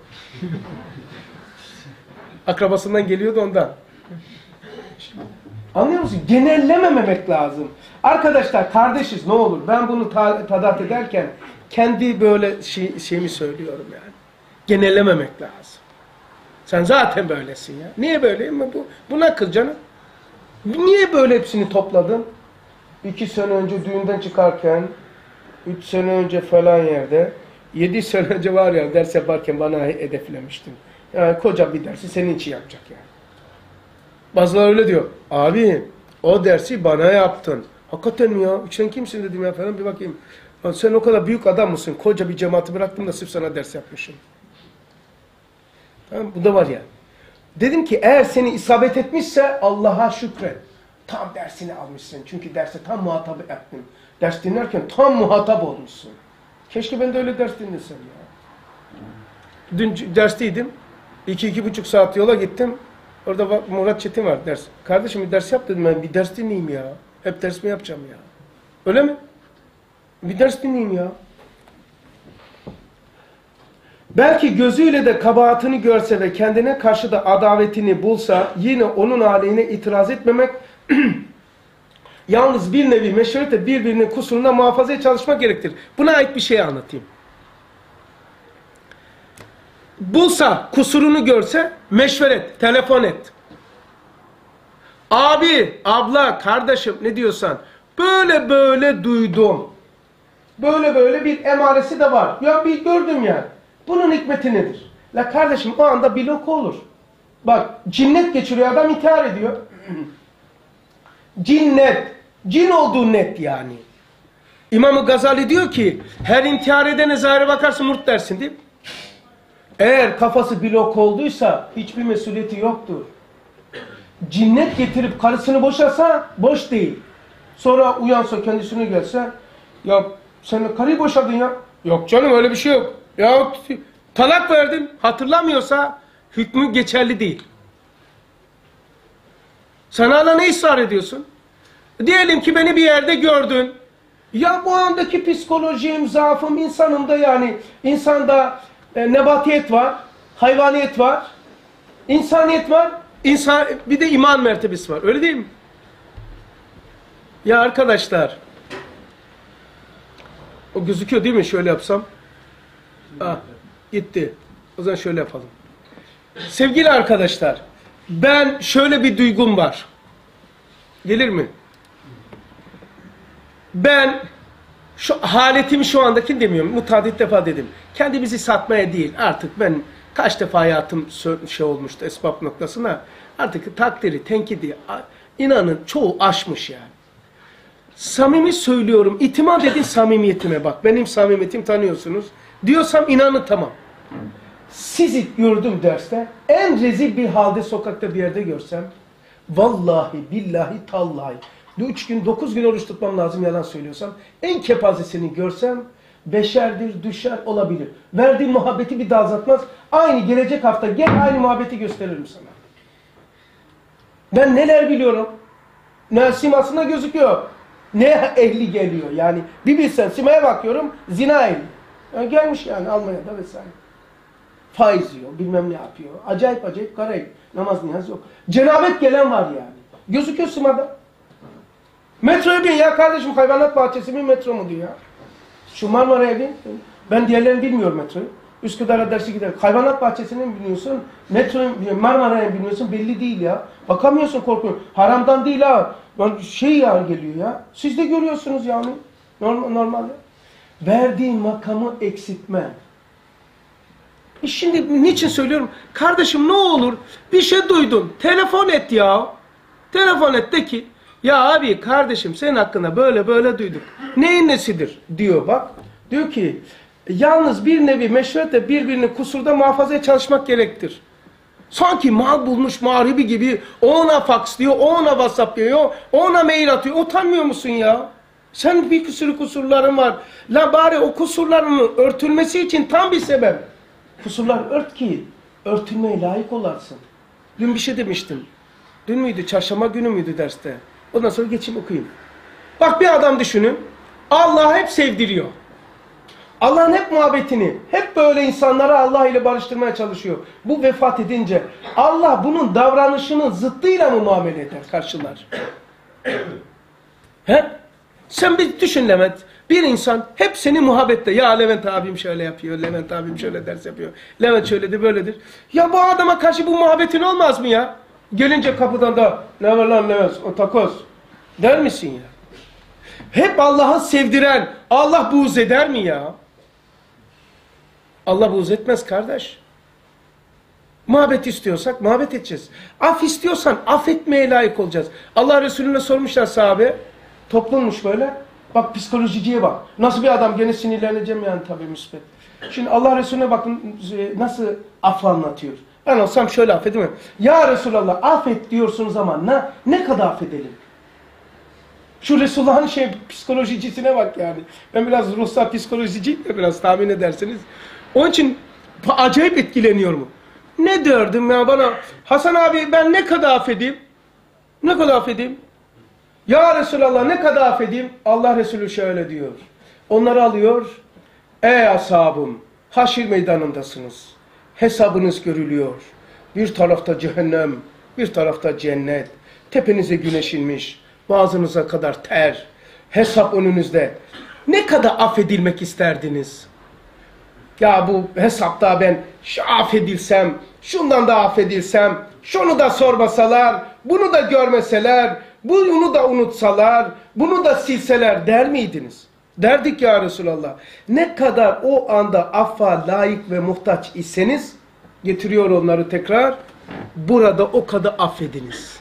Akrabasından geliyordu ondan. Anlıyor musun? Genellememek lazım. Arkadaşlar kardeşiz ne olur. Ben bunu ta tadat ederken kendi böyle şey, şeyimi söylüyorum yani. Genellememek lazım. Sen zaten böylesin ya. Niye böyleyim mi bu? Buna kız canım. Niye böyle hepsini topladın? İki sene önce düğünden çıkarken, üç sene önce falan yerde, yedi sene önce var ya ders yaparken bana hedeflemiştin. Yani koca bir dersi senin için yapacak yani. Bazıları öyle diyor. Abi o dersi bana yaptın. Hakikaten mi ya? Sen kimsin dedim ya falan bir bakayım. Sen o kadar büyük adam mısın? Koca bir cemaati bıraktım da sırf sana ders yapmışım. Tamam, bu da var yani. Dedim ki eğer seni isabet etmişse Allah'a şükret. Tam dersini almışsın. Çünkü derse tam muhatap ettim. Ders dinlerken tam muhatap olmuşsun. Keşke ben de öyle ders dinlesem ya. Dün dersteydim. İki, iki buçuk saat yola gittim. Orada bak, Murat Çetin var ders. Kardeşim bir ders yap dedim ben. Bir ders dinleyeyim ya. Hep ders mi yapacağım ya? Öyle mi? Bir ders dinleyeyim ya. Belki gözüyle de kabahatini görse ve kendine karşı da adavetini bulsa yine onun aleyhine itiraz etmemek yalnız bir nevi meşverete birbirinin kusuruna muhafazaya çalışmak gerektir. Buna ait bir şey anlatayım. Bulsa, kusurunu görse meşveret, telefon et. Abi, abla, kardeşim ne diyorsan böyle böyle duydum. Böyle böyle bir emaresi de var. Ya bir gördüm yani. Bunun hikmeti nedir? La kardeşim o anda bir loku olur. Bak cinnet geçiriyor adam intihar ediyor. Cinnet. Cin olduğu net yani. İmam-ı Gazali diyor ki her intihar edene zahire bakarsın murt dersin değil mi? Eğer kafası bir lok olduysa hiçbir mesuliyeti yoktur. Cinnet getirip karısını boşasa boş değil. Sonra uyansa kendisine gelse ya sen karıyı boşadın ya. Yok canım öyle bir şey yok. Ya talak verdin hatırlamıyorsa hükmü geçerli değil. Sen hala ne ısrar ediyorsun? Diyelim ki beni bir yerde gördün. Ya bu andaki psikolojim, zaafım, insanımda yani insanda e, nebatiyet var, hayvaniyet var, insaniyet var, insan, bir de iman mertebesi var. Öyle değil mi? Ya arkadaşlar o gözüküyor değil mi? Şöyle yapsam. Ah, gitti. O zaman şöyle yapalım. Sevgili arkadaşlar, ben şöyle bir duygum var. Gelir mi? Ben şu haletimi şu andaki demiyorum. Mutadit defa dedim. Kendimizi satmaya değil. Artık ben Kaç defa hayatım şey olmuştu esbab noktasına. Artık takdiri, tenkidi, inanın çoğu aşmış yani. Samimi söylüyorum. İtimat edin samimiyetime bak. Benim samimiyetim tanıyorsunuz. Diyorsam inanın tamam. Sizi gördüm derste. En rezil bir halde sokakta bir yerde görsem. Vallahi, billahi, tallahi. Üç gün, dokuz gün oruç tutmam lazım yalan söylüyorsam. En kepazesini görsem beşerdir, düşer olabilir. Verdiğim muhabbeti bir daha azaltmaz. Aynı gelecek hafta gel aynı muhabbeti gösteririm sana. Ben neler biliyorum. Ne simasında gözüküyor. Ne ehli geliyor yani. Bir bilsen simaya bakıyorum zina ehli. Yani gelmiş yani Almanya'da vesaire. Faiz yiyor, bilmem ne yapıyor. Acayip acayip karayip. Namaz niyaz yok. Cenabet gelen var yani. Gözüküyor simada. Metroya bin ya kardeşim, hayvanat bahçesi mi metro mu diyor ya. Şu Marmara'ya bin. Ben diğerlerini bilmiyorum metroyu. Üsküdar'a dersi gider. Hayvanat bahçesine mi biniyorsun? Metroya Marmara'ya mı biniyorsun? Belli değil ya. Bakamıyorsun, korkuyorsun. Haramdan değil ha. Şey ya geliyor ya. Siz de görüyorsunuz yani. Normal, normalde. Verdiğin makamı eksiltme. E şimdi niçin söylüyorum? Kardeşim ne olur bir şey duydun. Telefon et ya. Telefon et de ki ya abi kardeşim senin hakkında böyle böyle duyduk. Neyin nesidir? Diyor bak. Diyor ki yalnız bir nevi meşverte birbirini kusurda muhafazaya çalışmak gerektir. Sanki mal bulmuş mağribi gibi o ona fax diyor, o ona WhatsApp diyor, o ona mail atıyor. Utanmıyor musun ya? Sen bir sürü kusurların var. La bari o kusurların örtülmesi için tam bir sebep. Kusurlar ört ki örtülmeye layık olarsın. Dün bir şey demiştim. Dün müydü? Çarşamba günü müydü derste? Ondan sonra geçeyim okuyayım. Bak bir adam düşünün. Allah hep sevdiriyor. Allah'ın hep muhabbetini, hep böyle insanları Allah ile barıştırmaya çalışıyor. Bu vefat edince Allah bunun davranışının zıttıyla mı muamele eder, karşılar? He? Sen bir düşün Levent. Bir insan hep seni muhabbette. Ya Levent abim şöyle yapıyor, Levent abim şöyle ders yapıyor. Levent şöyledir, böyledir. Ya bu adama karşı bu muhabbetin olmaz mı ya? Gelince kapıdan da ne var lan Levent, o takoz der misin ya? Hep Allah'ı sevdiren, Allah buğz eder mi ya? Allah buğz etmez kardeş. Muhabbet istiyorsak muhabbet edeceğiz. Af istiyorsan affetmeye layık olacağız. Allah Resulüne sormuşlar sahabe. Toplummuş böyle. Bak psikolojiciye bak. Nasıl bir adam, gene sinirleneceğim yani tabii müspet. Şimdi Allah Resulüne bakın nasıl affı anlatıyor. Ben olsam şöyle affedemem. Ya Resulallah affet diyorsunuz ama ne, ne kadar affedelim? Şu Resulullah'ın şey psikolojicisine bak yani. Ben biraz ruhsal psikolojiciyim de biraz tahmin edersiniz. Onun için acayip etkileniyorum. Ne derdim ya bana? Hasan abi ben ne kadar affedeyim? Ne kadar affedeyim? Ya Resulallah ne kadar affedeyim? Allah Resulü şöyle diyor. Onları alıyor. Ey ashabım, haşir meydanındasınız. Hesabınız görülüyor. Bir tarafta cehennem, bir tarafta cennet. Tepenize güneş inmiş. Boğazınıza kadar ter. Hesap önünüzde. Ne kadar affedilmek isterdiniz? Ya bu hesapta ben şu affedilsem, şundan da affedilsem, şunu da sormasalar, bunu da görmeseler, bunu da unutsalar, bunu da silseler der miydiniz? Derdik ya Resulallah. Ne kadar o anda affa layık ve muhtaç iseniz, getiriyor onları tekrar, burada o kadar affediniz.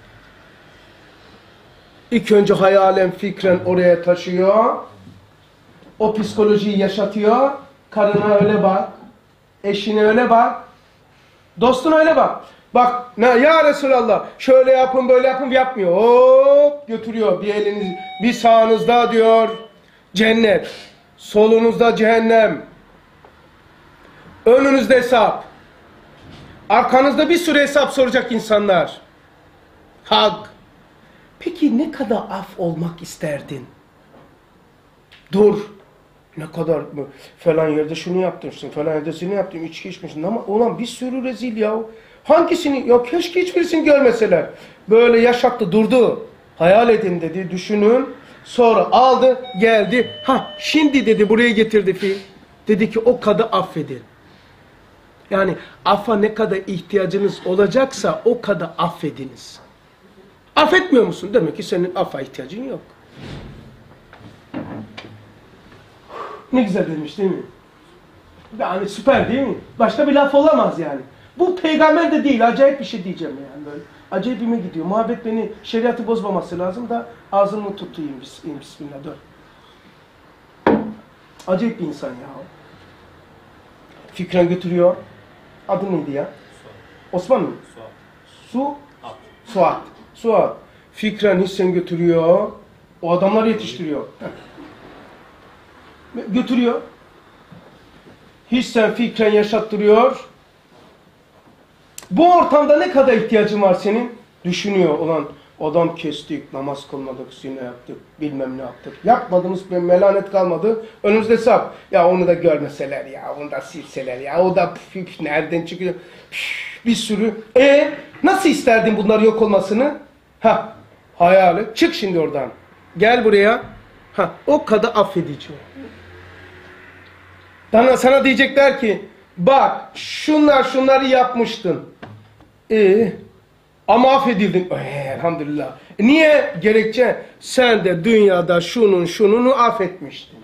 İlk önce hayalen, fikren oraya taşıyor, o psikolojiyi yaşatıyor, karına öyle bak, eşine öyle bak, dostuna öyle bak. Bak ne ya Resulallah şöyle yapın böyle yapın yapmıyor. Hop götürüyor bir eliniz bir sağınızda diyor cennet, solunuzda cehennem, önünüzde hesap, arkanızda bir sürü hesap soracak insanlar. Hak. Peki ne kadar af olmak isterdin? Dur. Ne kadar mı? Falan yerde şunu yaptırmışsın, falan yerde şunu yaptın, içki içmişsin ama ulan bir sürü rezil ya. Hangisini? Ya keşke hiçbirisini görmeseler. Böyle yaşattı, durdu. Hayal edin dedi, düşünün. Sonra aldı, geldi. Ha, şimdi dedi buraya getirdi fi. Dedi ki o kadar affedin. Yani affa ne kadar ihtiyacınız olacaksa o kadar affediniz. Affetmiyor musun? Demek ki senin affa ihtiyacın yok. Ne güzel demiş değil mi? Yani süper değil mi? Başka bir laf olamaz yani. Bu peygamber de değil, acayip bir şey diyeceğim yani böyle. Acayipime gidiyor. Muhabbet beni, şeriatı bozmaması lazım da ağzımı tutayım. Bismillah. Dur. Acayip bir insan ya. Fikren götürüyor. Adı neydi ya? Osman mı? Suat. Su? Suat. Suat. Fikren hissen götürüyor. O adamları yetiştiriyor. Götürüyor. Hissen fikren yaşattırıyor. Bu ortamda ne kadar ihtiyacın var senin? Düşünüyor olan adam kestik, namaz kılmadık, zina yaptık, bilmem ne yaptık. Yapmadığımız bir melanet kalmadı. Önümüzde hesap. Ya onu da görmeseler ya, onu da silseler ya, o da püf, püf, nereden çıkıyor? Püf, bir sürü. E nasıl isterdin bunları yok olmasını? Ha, hayali. Çık şimdi oradan. Gel buraya. Ha, o kadar affedici. Sana, sana diyecekler ki, bak şunlar şunları yapmıştın. Ee, ama affedildin. Ee, elhamdülillah. E, niye? Gerekçe sen de dünyada şunun şununu affetmiştin.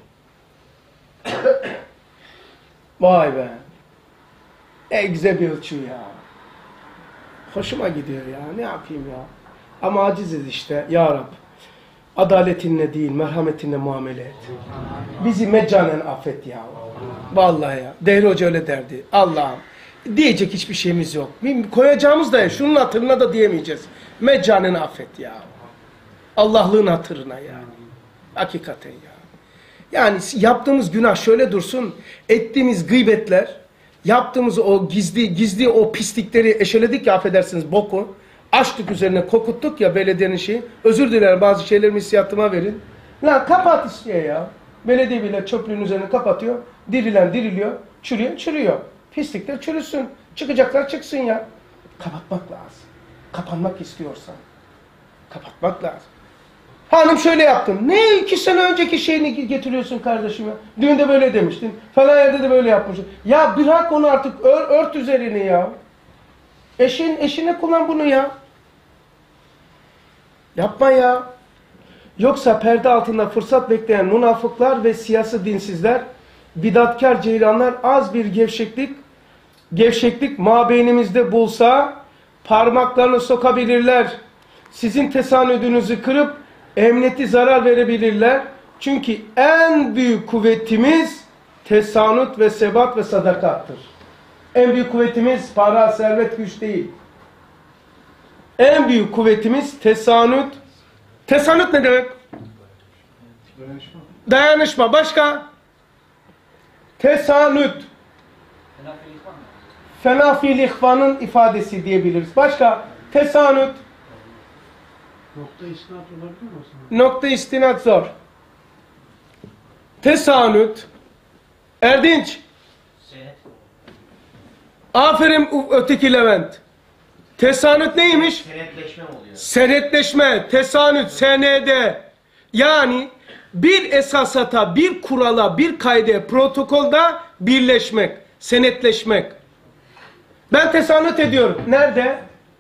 Vay be. Ne güzel bir ölçü ya. Hoşuma gidiyor ya. Ne yapayım ya. Ama aciziz işte. Ya Rab. Adaletinle değil, merhametinle muamele et. Bizi meccanen affet ya. Vallahi ya. Değerli Hoca öyle derdi. Allah'ım. Diyecek hiçbir şeyimiz yok. Koyacağımız da ya. Şunun hatırına da diyemeyeceğiz. Meccanen affet ya. Allah'lığın hatırına yani. Hakikaten ya. Yani yaptığımız günah şöyle dursun. Ettiğimiz gıybetler, yaptığımız o gizli gizli o pislikleri eşeledik ya, affedersiniz, boku. Açtık üzerine, kokuttuk ya belediyenin şeyi. Özür dilerim, bazı şeylerimi hissiyatıma verin. Lan kapat istiyor ya. Belediye bile çöplüğün üzerine kapatıyor. Dirilen diriliyor. Çürüyen çürüyor. Pislikler çürüsün. Çıkacaklar çıksın ya. Kapatmak lazım. Kapanmak istiyorsan. Kapatmak lazım. Hanım şöyle yaptım. Ne iki sene önceki şeyini getiriyorsun kardeşim ya. Düğünde böyle demiştin. Falan yerde de böyle yapmışsın. Ya bırak onu artık. Ör, ört üzerini ya. Eşin, eşine kullan bunu ya. Yapma ya. Yoksa perde altında fırsat bekleyen münafıklar ve siyasi dinsizler, bidatkar ceylanlar az bir gevşeklik, gevşeklik mabeynimizde bulsa parmaklarını sokabilirler. Sizin tesanüdünüzü kırıp emniyeti zarar verebilirler. Çünkü en büyük kuvvetimiz tesanüt ve sebat ve sadakattır. En büyük kuvvetimiz para, servet, güç değil. En büyük kuvvetimiz tesanüt. Tesanüt ne demek? Dayanışma. Dayanışma. Başka? Tesanüt. Fenafil ihvanın ifadesi diyebiliriz. Başka? Tesanüt. Nokta isnat olabilir mi aslında? Nokta istinat zor. Tesanüt. Erdinç. Aferin öteki Levent. Tesanüt neymiş? Senetleşme oluyor. Senetleşme, tesanüt, senede. Yani bir esasata, bir kurala, bir kaide, protokolda birleşmek, senetleşmek. Ben tesanüt ediyorum. Nerede?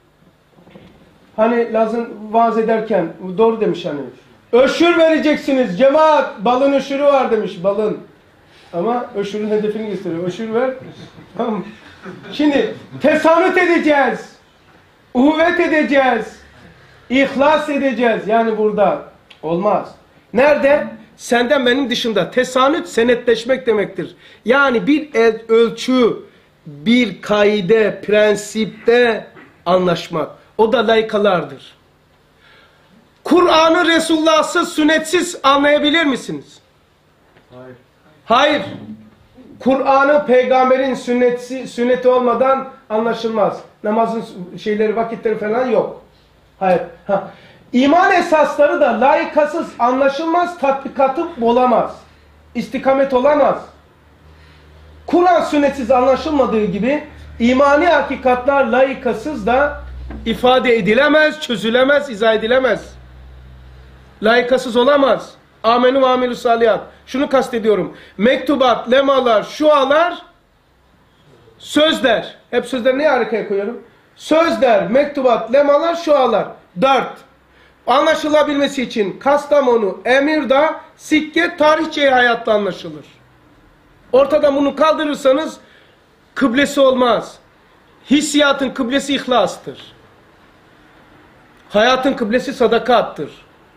Hani Laz'ın vaaz ederken, doğru demiş hani. Öşür vereceksiniz cemaat, balın öşürü var demiş, balın. Ama öşürün hedefini gösteriyor. Öşür ver. Tamam. Şimdi tesanüt edeceğiz. Uhuvvet edeceğiz. İhlas edeceğiz. Yani burada. Olmaz. Nerede? Senden benim dışında. Tesanüt senetleşmek demektir. Yani bir ölçü, bir kaide, prensipte anlaşmak. O da layıkalardır. Kur'an'ı Resulullah'sız, sünnetsiz anlayabilir misiniz? Hayır. Hayır. Kur'an'ı peygamberin sünneti, sünneti olmadan anlaşılmaz. Namazın şeyleri, vakitleri falan yok. Hayır. Ha. İman esasları da layıkasız anlaşılmaz, tatbikatı olamaz. İstikamet olamaz. Kur'an sünnetsiz anlaşılmadığı gibi imani hakikatlar layıkasız da ifade edilemez, çözülemez, izah edilemez. Layıkasız olamaz. Amenü ve amelü salihat. Şunu kastediyorum. Mektubat, lemalar, şualar, sözler. Hep sözleri neye arkaya koyuyorum? Sözler, mektubat, lemalar, şualar. Dört. Anlaşılabilmesi için Kastamonu, Emirdağ, Sikke, tarihçe hayatta anlaşılır. Ortadan bunu kaldırırsanız kıblesi olmaz. Hissiyatın kıblesi ihlastır. Hayatın kıblesi sadakattır.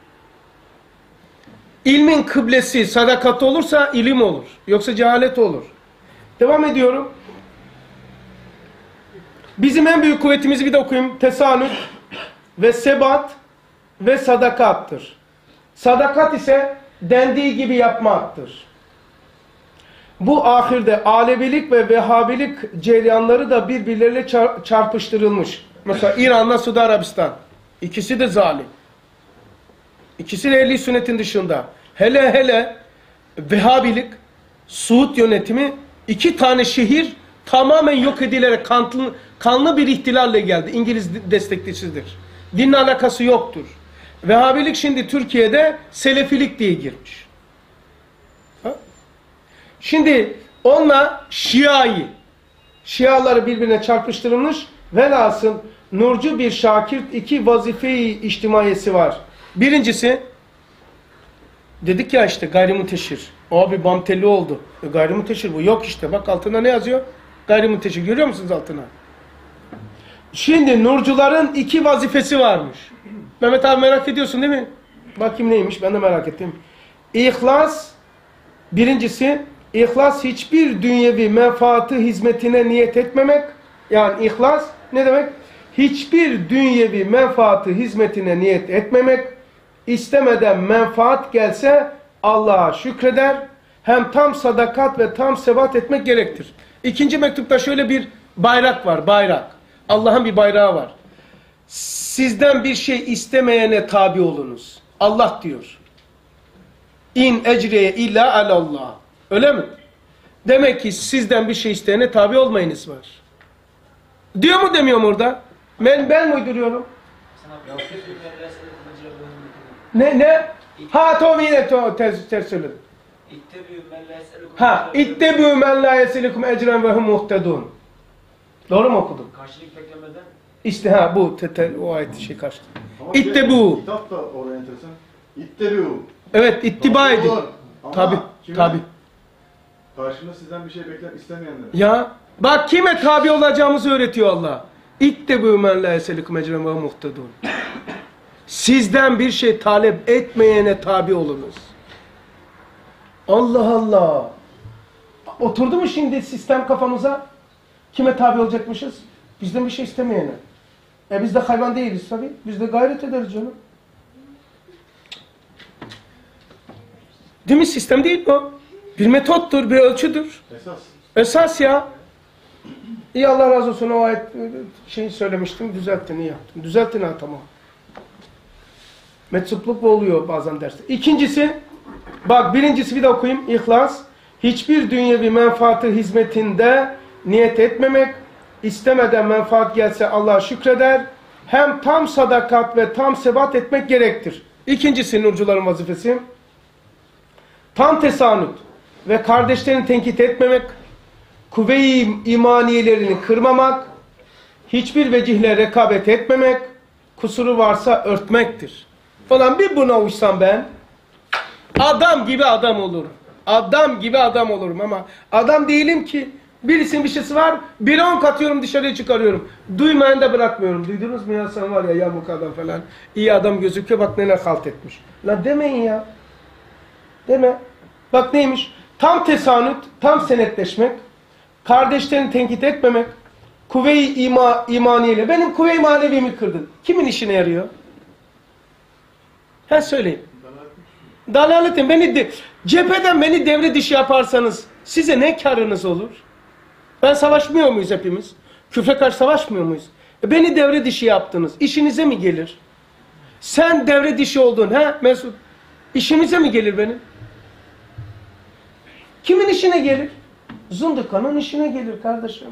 İlmin kıblesi sadakat olursa ilim olur. Yoksa cehalet olur. Devam ediyorum. Bizim en büyük kuvvetimizi bir de okuyayım. Tesanüt ve sebat ve sadakattır. Sadakat ise dendiği gibi yapmaktır. Bu ahirde Alevilik ve Vehhabilik cereyanları da birbirleriyle çarpıştırılmış. Mesela İran'la Suudi Arabistan. İkisi de zalim. İkisi de ehli sünnetin dışında. Hele hele Vehhabilik, Suud yönetimi iki tane şehir tamamen yok edilerek kanlı, kanlı bir ihtilalle geldi. İngiliz desteklisidir. Dinle alakası yoktur. Vehhabilik şimdi Türkiye'de Selefilik diye girmiş. Ha? Şimdi onunla Şia'yı, Şiaları birbirine çarpıştırılmış. Velhasıl nurcu bir şakirt iki vazife-i içtimaiyesi var. Birincisi, dedik ya işte gayrimuteşhir. Abi bamtelli oldu. E, gayrimuteşhir bu. Yok işte. Bak altına ne yazıyor? Gayrimuteşhir. Görüyor musunuz altına? Şimdi nurcuların iki vazifesi varmış. Mehmet abi merak ediyorsun değil mi? Bakayım neymiş? Ben de merak ettim. İhlas, birincisi, ihlas hiçbir dünyevi menfaatı hizmetine niyet etmemek. Yani ihlas ne demek? Hiçbir dünyevi menfaatı hizmetine niyet etmemek. İstemeden menfaat gelse Allah'a şükreder. Hem tam sadakat ve tam sebat etmek gerektir. İkinci mektupta şöyle bir bayrak var. Bayrak. Allah'ın bir bayrağı var. Sizden bir şey istemeyene tabi olunuz. Allah diyor. İn ecriye illa alallah. Öyle mi? Demek ki sizden bir şey isteyene tabi olmayınız var. Diyor mu demiyor mu orada? Ben, ben mi uyduruyorum? Ne ne? Ha tamam yine ters, ters söyledim. Ha ittebu men la yeselikum ecren ve hum muhtedun. Doğru mu okudum? Karşılık beklemeden. İşte ha bu te, te, o ayet şey karşı. İttebu. Kitap da oraya enteresan. İttebu. Evet ittiba edin. Tabi tabi. Karşında sizden bir şey bekler istemeyenler. Ya bak kime tabi olacağımızı öğretiyor Allah. İttebu men la yeselikum ecren ve hum muhtedun. Sizden bir şey talep etmeyene tabi olunuz. Allah Allah. Oturdu mu şimdi sistem kafamıza? Kime tabi olacakmışız? Bizden bir şey istemeyene. E biz de hayvan değiliz tabii. Biz de gayret ederiz canım. Değil mi? Sistem değil mi o? Bir metottur, bir ölçüdür. Esas. Esas ya. İyi Allah razı olsun o ayet şeyi söylemiştim. Düzelttin, iyi yaptın. Düzelttin ha tamam. Metsupluk oluyor bazen derste. İkincisi, bak birincisi bir de okuyayım. İhlas. Hiçbir dünyevi menfaatı hizmetinde niyet etmemek. İstemeden menfaat gelse Allah'a şükreder. Hem tam sadakat ve tam sebat etmek gerektir. İkincisi nurcuların vazifesi. Tam tesanüt ve kardeşlerini tenkit etmemek. Kuvve-i imaniyelerini kırmamak. Hiçbir vecihle rekabet etmemek. Kusuru varsa örtmektir. Falan bir buna uysam ben adam gibi adam olurum. Adam gibi adam olurum ama adam değilim ki. Birisinin bir şeysi var, bir on katıyorum dışarıya çıkarıyorum. Duymayan da bırakmıyorum. Duydunuz mu ya sen var ya yamuk adam falan. İyi adam gözüküyor bak neler halt etmiş. La demeyin ya. Deme. Bak neymiş? Tam tesanüt, tam senetleşmek, kardeşlerini tenkit etmemek, kuvve-i ima, imaniyeyle. Benim kuvve-i manevimi kırdın. Kimin işine yarıyor? Ha söyleyin. Dalaletin beni de, cepheden beni devre dışı yaparsanız size ne karınız olur? Ben savaşmıyor muyuz hepimiz? Küfre karşı savaşmıyor muyuz? E beni devre dışı yaptınız. İşinize mi gelir? Sen devre dışı oldun ha Mesut? İşimize mi gelir benim? Kimin işine gelir? Zındıkanın işine gelir kardeşim.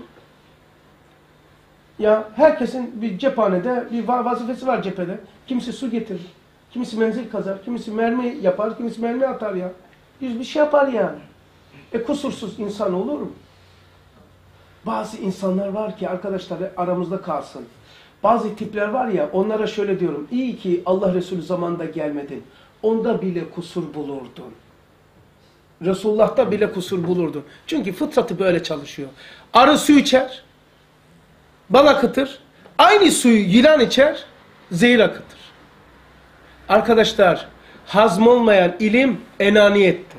Ya herkesin bir cephanede bir vazifesi var cephede. Kimisi su getirir. Kimisi menzil kazar. Kimisi mermi yapar. Kimisi mermi atar ya. Bir, bir şey yapar yani. E kusursuz insan olur mu? Bazı insanlar var ki arkadaşlar aramızda kalsın. Bazı tipler var ya onlara şöyle diyorum. İyi ki Allah Resulü zamanında gelmedin. Onda bile kusur bulurdun. Resulullah'ta bile kusur bulurdu. Çünkü fıtratı böyle çalışıyor. Arı su içer, bal akıtır. Aynı suyu yılan içer, zehir akıtır. Arkadaşlar, hazmolmayan ilim enaniyettir.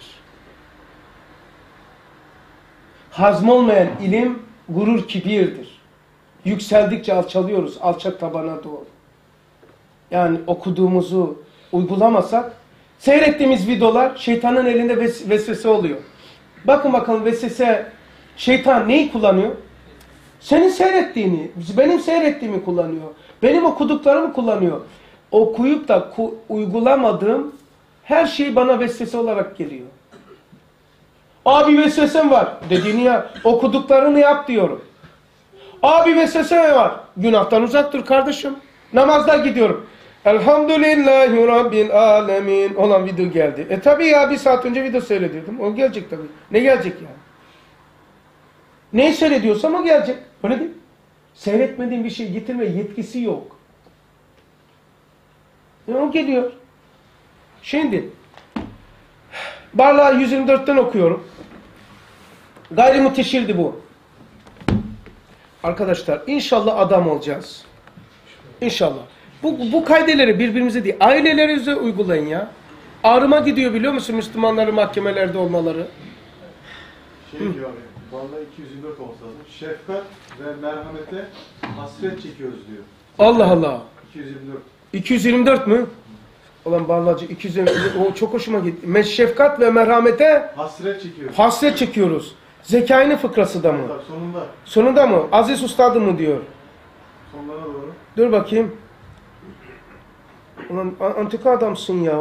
Hazmolmayan ilim gurur, kibirdir. Yükseldikçe alçalıyoruz, alçak tabana doğru. Yani okuduğumuzu uygulamasak, seyrettiğimiz videolar şeytanın elinde ves vesvese oluyor. Bakın bakalım vesvese, şeytan neyi kullanıyor? Senin seyrettiğini, benim seyrettiğimi kullanıyor. Benim okuduklarımı kullanıyor. Okuyup da uygulamadığım her şey bana vesvese olarak geliyor. Abi vesvesem var. Dediğini ya, okuduklarını yap diyorum. Abi vesvese var. Günahtan uzak dur kardeşim. Namazda gidiyorum. Elhamdülillahi Rabbil alemin olan video geldi. E tabi ya, bir saat önce video seyrediyordum. O gelecek tabi. Ne gelecek yani? Neyi seyrediyorsam o gelecek. Öyle değil mi? Seyretmediğim bir şey getirme yetkisi yok. E o geliyor. Şimdi Barla yüz yirmi dörtten okuyorum. Gayrimuteşildi bu. Arkadaşlar inşallah adam olacağız. İnşallah. Bu, bu kaydeleri birbirimize değil, ailelerinize uygulayın ya. Ağrıma gidiyor biliyor musun Müslümanların mahkemelerde olmaları? Şey diyor abi, vallahi iki yüz yirmi dört olması lazım. Şefkat ve merhamete hasret çekiyoruz diyor. Allah Allah. iki yüz yirmi dört. iki yüz yirmi dört mü? Ulan Barlacı iki yüz yirmi dört, o çok hoşuma gitti. Şefkat ve merhamete Hasret çekiyoruz. hasret çekiyoruz. Zekâinin fıkrası da mı? Tabii, sonunda. Sonunda mı? Aziz Ustadı mı diyor? Sonlarına doğru. Dur bakayım. Ulan antika adamsın ya.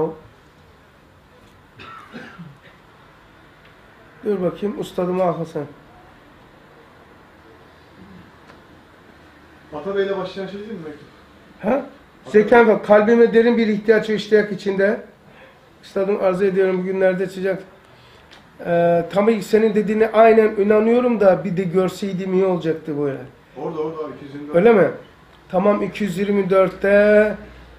Dur bakayım ustadım ah Hasan. Atabey'le başlayan şey değil mi mektup? Ha? Zekan bak, kalbime derin bir ihtiyaç ve iştiyak içinde. Üstadım arz ediyorum bugünlerde sıcak. Ee, tabii senin dediğine aynen inanıyorum da bir de görseydim iyi olacaktı böyle. Orada orada abi iki yüz yirmi dört. Öyle mi? Tamam iki yüz yirmi dörtte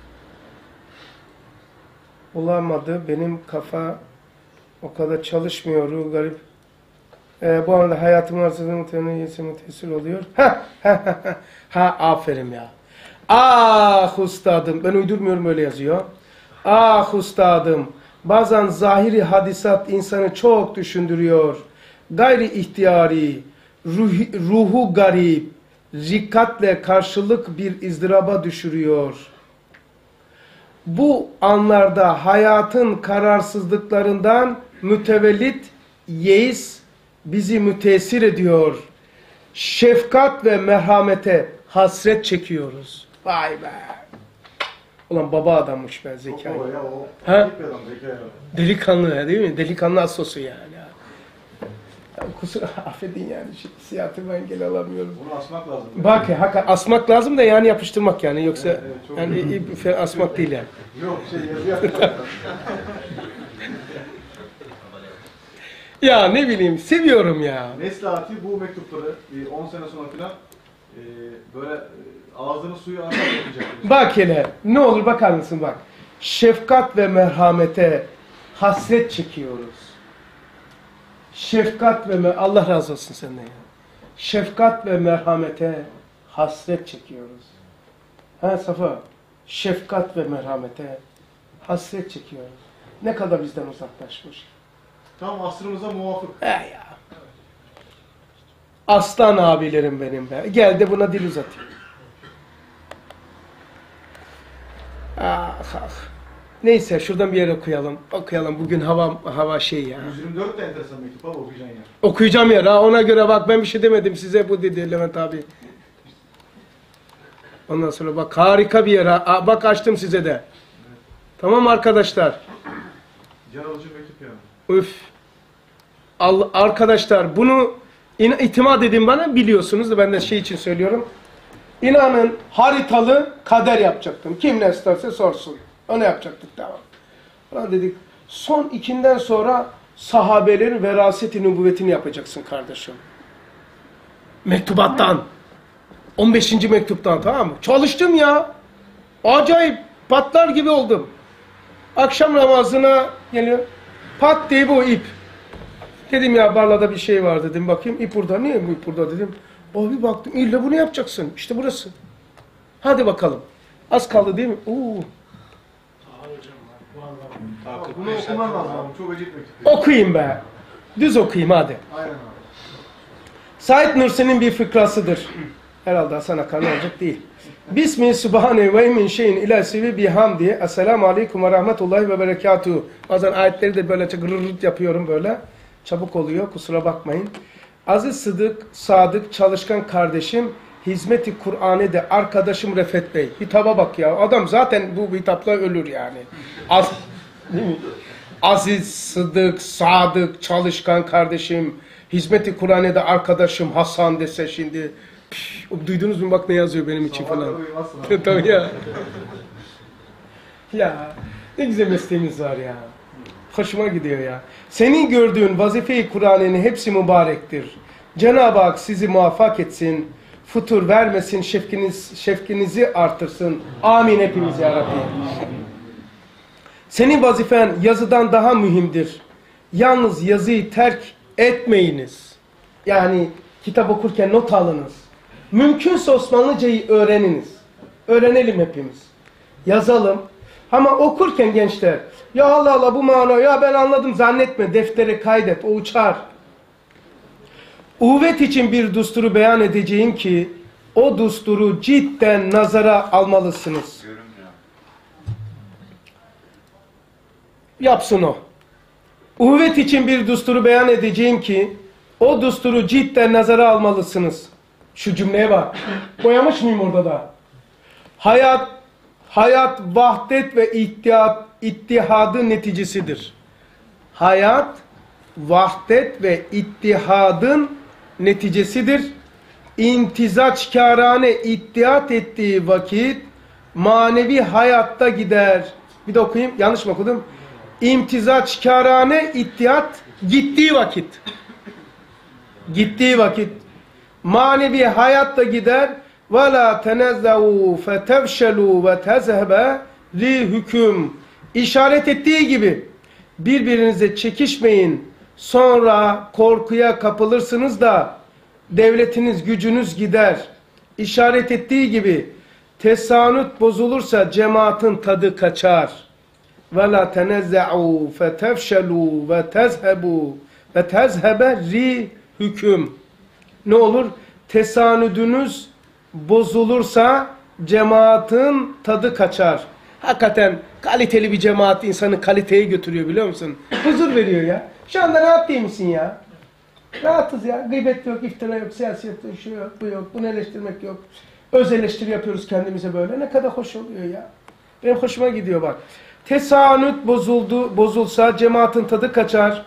olamadı. Benim kafa o kadar çalışmıyor. Garip. Ee, bu arada hayatımın arzusunu teniyesime tesir oluyor. Ha, ha, ha, ha. Ha, aferin ya. Ah ustadım. Ben uydurmuyorum, öyle yazıyor. Ah ustadım. Bazen zahiri hadisat insanı çok düşündürüyor. Gayri ihtiyari, ruhi, ruhu garip, rikkatle karşılık bir izdıraba düşürüyor. Bu anlarda hayatın kararsızlıklarından mütevellit yeis bizi müteessir ediyor. Şefkat ve merhamete hasret çekiyoruz. Vay be. Ulan baba adammış ben Çok Zekai. baba ya o. Ha? İyi bir adam Zekai abi. Delikanlı değil mi? Delikanlı assosu yani. Ya, kusura affedin yani. Siyahatımı engel alamıyorum. Bunu asmak lazım. Bak ya, hakikaten asmak lazım da yani yapıştırmak yani. Yoksa Evet, evet, çok yani ip asmak değil yani. Yok şey yazı yapmak. Ya ne bileyim, seviyorum ya. Neslati bu mektupları on sene sonra falan e, böyle e, ağzının suyu akar yapacak. Bak hele, ne olur bakar mısın bak. Şefkat ve merhamete hasret çekiyoruz. Şefkat ve mer Allah razı olsun senden ya. Şefkat ve merhamete hasret çekiyoruz. Ha Safa? Şefkat ve merhamete hasret çekiyoruz. Ne kadar bizden uzaklaşmış. Tam asrımıza muvafık. He ya. Aslan abilerim benim be. Gel de buna dil uzatayım. Ah ah. Neyse şuradan bir yer okuyalım. Okuyalım. Bugün hava hava şey ya. yüz yirmi dört de enteresan mektup abi okuyacaksın ya. Okuyacağım ya. Ha, ona göre bak ben bir şey demedim size, bu dedi Levent abi. Ondan sonra bak harika bir yer. Ha. Bak açtım size de. Tamam arkadaşlar. Can alıcı mektup yani. Üf. Al, arkadaşlar bunu in, itimat edin bana, biliyorsunuz da ben de şey için söylüyorum. İnanın haritalı kader yapacaktım. Kim ne isterse sorsun. Onu yapacaktık, tamam. Falan dedik. Son ikinden sonra sahabelerin veraseti nübüvvetini yapacaksın kardeşim. Mektubattan. on beşinci mektuptan, tamam mı? Çalıştım ya. Acayip patlar gibi oldum. Akşam namazına geliyor. Pat diye bu ip. Dedim ya Barla'da bir şey var dedim. Bakayım ip burada. Niye bu ip burada dedim. O bir baktım. İlla bunu yapacaksın. İşte burası. Hadi bakalım. Az kaldı değil mi? Oo. Bunu okuman lazım. Çok acayip. Okuyayım be. Düz okuyayım hadi. Aynen abi. Said Nursi'nin bir fıkrasıdır. Herhalde Hasan Akan olacak değil. Bismi subhane ve min şeyin ila sivi bihamdi. Esselamu aleyküm ve rahmetullahi ve berekatuhu. Bazen ayetleri de böyle gırırırt yapıyorum böyle. Çabuk oluyor, kusura bakmayın. Aziz Sıdık, Sadık, çalışkan kardeşim, hizmeti Kur'an'ı arkadaşım Refet Bey. Hitaba bak ya, adam zaten bu hitapla ölür yani. Az, değil mi? Aziz Sıdık, Sadık, çalışkan kardeşim, hizmeti Kur'an'ı arkadaşım Hasan dese şimdi. Püf, duydunuz mu bak ne yazıyor benim için falan. Tabii ya. Ya ne güzel mesleğimiz var ya. Hoşuma gidiyor ya. Senin gördüğün vazife-i Kur'an'ın hepsi mübarektir. Cenab-ı Hak sizi muvaffak etsin. Futur vermesin, şefkiniz, şefkinizi artırsın. Amin hepimiz ya Rabbi. Senin vazifen yazıdan daha mühimdir. Yalnız yazıyı terk etmeyiniz. Yani kitap okurken not alınız. Mümkünse Osmanlıcayı öğreniniz. Öğrenelim hepimiz. Yazalım. Ama okurken gençler, ya Allah Allah bu mana, ya ben anladım zannetme, deftere kaydet, o uçar. Uhvet için bir dusturu beyan edeceğim ki, o dusturu cidden nazara almalısınız. Yapsın o. Uhvet için bir dusturu beyan edeceğim ki, o dusturu cidden nazara almalısınız. Şu cümleye bak. Boyamış mıyım orada da? Hayat, hayat vahdet ve ittihad, ittihadın neticesidir. Hayat, vahdet ve ittihadın neticesidir. İntizaçkârane ittihad ettiği vakit manevi hayatta gider. Bir de okuyayım. Yanlış mı okudum? İmtizaçkârane ittihad gittiği vakit. Gittiği vakit. Manevi hayatta gider. وَلَا تَنَزَّعُوا فَتَفْشَلُوا وَتَذْهَبَ رِهُكُمْ. İşaret ettiği gibi birbirinize çekişmeyin. Sonra korkuya kapılırsınız da devletiniz, gücünüz gider. İşaret ettiği gibi tesanüt bozulursa cemaatin tadı kaçar. وَلَا تَنَزَّعُوا فَتَفْشَلُوا وَتَذْهَبُوا وَتَذْهَبَ رِهُكُمْ. Ne olur? Tesanüdünüz bozulursa cemaatin tadı kaçar. Hakikaten kaliteli bir cemaat insanı kaliteye götürüyor biliyor musun? Huzur veriyor ya. Şu anda rahat değil misin ya? Rahatız ya. Gıybet yok, iftira yok, siyaset yok, şu yok, bu yok, bunu eleştirmek yok. Öz eleştiri yapıyoruz kendimize böyle. Ne kadar hoş oluyor ya. Benim hoşuma gidiyor bak. Tesanüt bozuldu, bozulsa cemaatin tadı kaçar.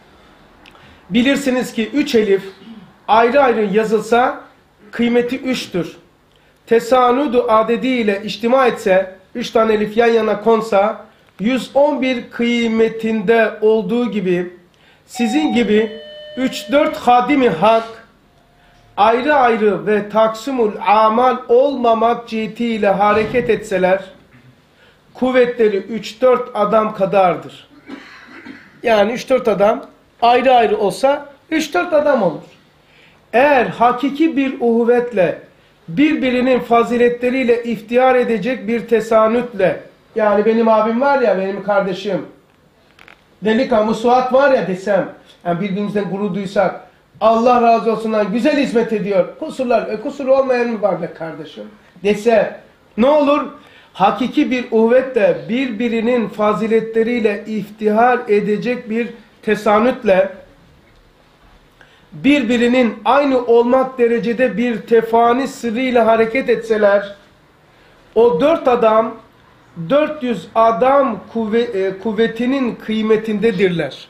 Bilirsiniz ki üç elif ayrı ayrı yazılsa kıymeti üçtür. Tesanüdü adedi ile içtima etse, üç tane elif yan yana konsa, yüz on bir kıymetinde olduğu gibi, sizin gibi üç dört hadimi hak, ayrı ayrı ve taksimul amal olmamak cihetiyle hareket etseler, kuvvetleri üç dört adam kadardır. Yani üç dört adam ayrı ayrı olsa üç dört adam olur. Eğer hakiki bir uhuvvetle birbirinin faziletleriyle iftihar edecek bir tesanütle, yani benim abim var ya, benim kardeşim, delikanlı Suat var ya desem, yani birbirimizden gurur duysak, Allah razı olsunlar, güzel hizmet ediyor, kusurlar, e, kusuru olmayan mı var be kardeşim dese, ne olur? Hakiki bir uhuvvetle birbirinin faziletleriyle iftihar edecek bir tesanütle, birbirinin aynı olmak derecede bir tefani sırrıyla hareket etseler, o dört adam dört yüz adam kuvve, e, kuvvetinin kıymetindedirler.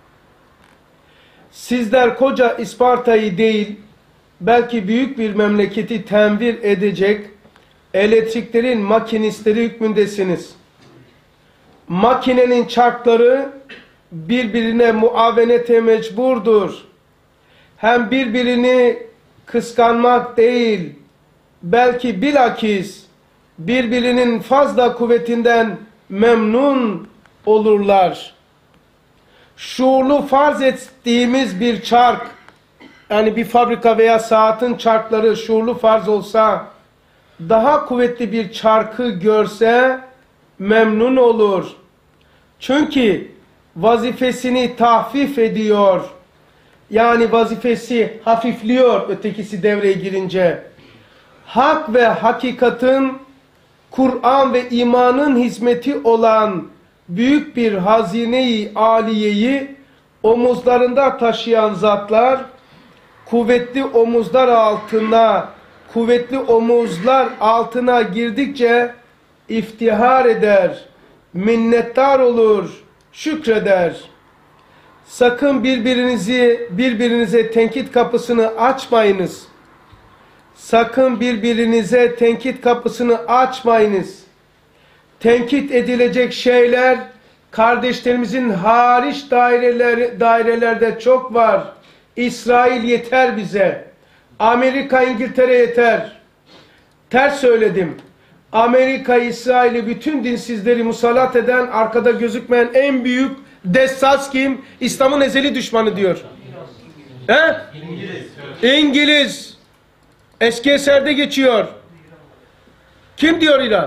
Sizler koca İsparta'yı değil, belki büyük bir memleketi tenvir edecek elektriklerin makinistleri hükmündesiniz. Makinenin çarkları birbirine muavenete mecburdur. Hem birbirini kıskanmak değil, belki bilakis birbirinin fazla kuvvetinden memnun olurlar. şuurlu farz ettiğimiz bir çark, yani bir fabrika veya saatin çarkları şuurlu farz olsa, daha kuvvetli bir çarkı görse memnun olur. Çünkü vazifesini tahfif ediyor. Yani vazifesi hafifliyor ötekisi devreye girince. Hak ve hakikatin, Kur'an ve imanın hizmeti olan büyük bir hazine-i aliyeyi omuzlarında taşıyan zatlar, kuvvetli omuzlar altına, kuvvetli omuzlar altına girdikçe iftihar eder, minnettar olur, şükreder. Sakın birbirinizi, birbirinize tenkit kapısını açmayınız. Sakın birbirinize tenkit kapısını açmayınız. Tenkit edilecek şeyler kardeşlerimizin hariç daireler, dairelerde çok var. İsrail yeter bize. Amerika, İngiltere yeter. Ters söyledim. Amerika, İsrail'i, bütün dinsizleri musallat eden, arkada gözükmeyen en büyük dessas kim? İslam'ın ezeli düşmanı diyor. He? İngiliz. İngiliz. Eski eserde geçiyor. Kim diyor İran?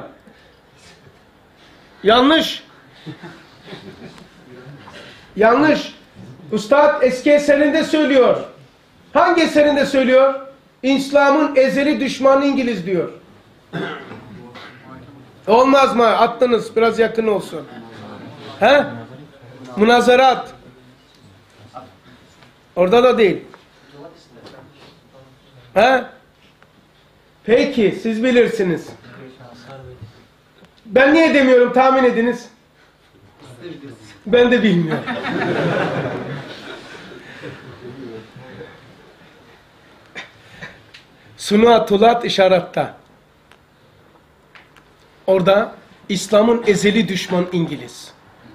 Yanlış. Yanlış. Üstad eski eserinde söylüyor. Hangi eserinde söylüyor? İslam'ın ezeli düşmanı İngiliz diyor. Olmaz mı? Attınız. Biraz yakın olsun. He? Münazarat. Orada da değil. He? Peki. Siz bilirsiniz. Ben niye demiyorum? Tahmin ediniz. Ben de bilmiyorum. Sunatulat işaratta. Orada İslam'ın ezeli düşman İngiliz.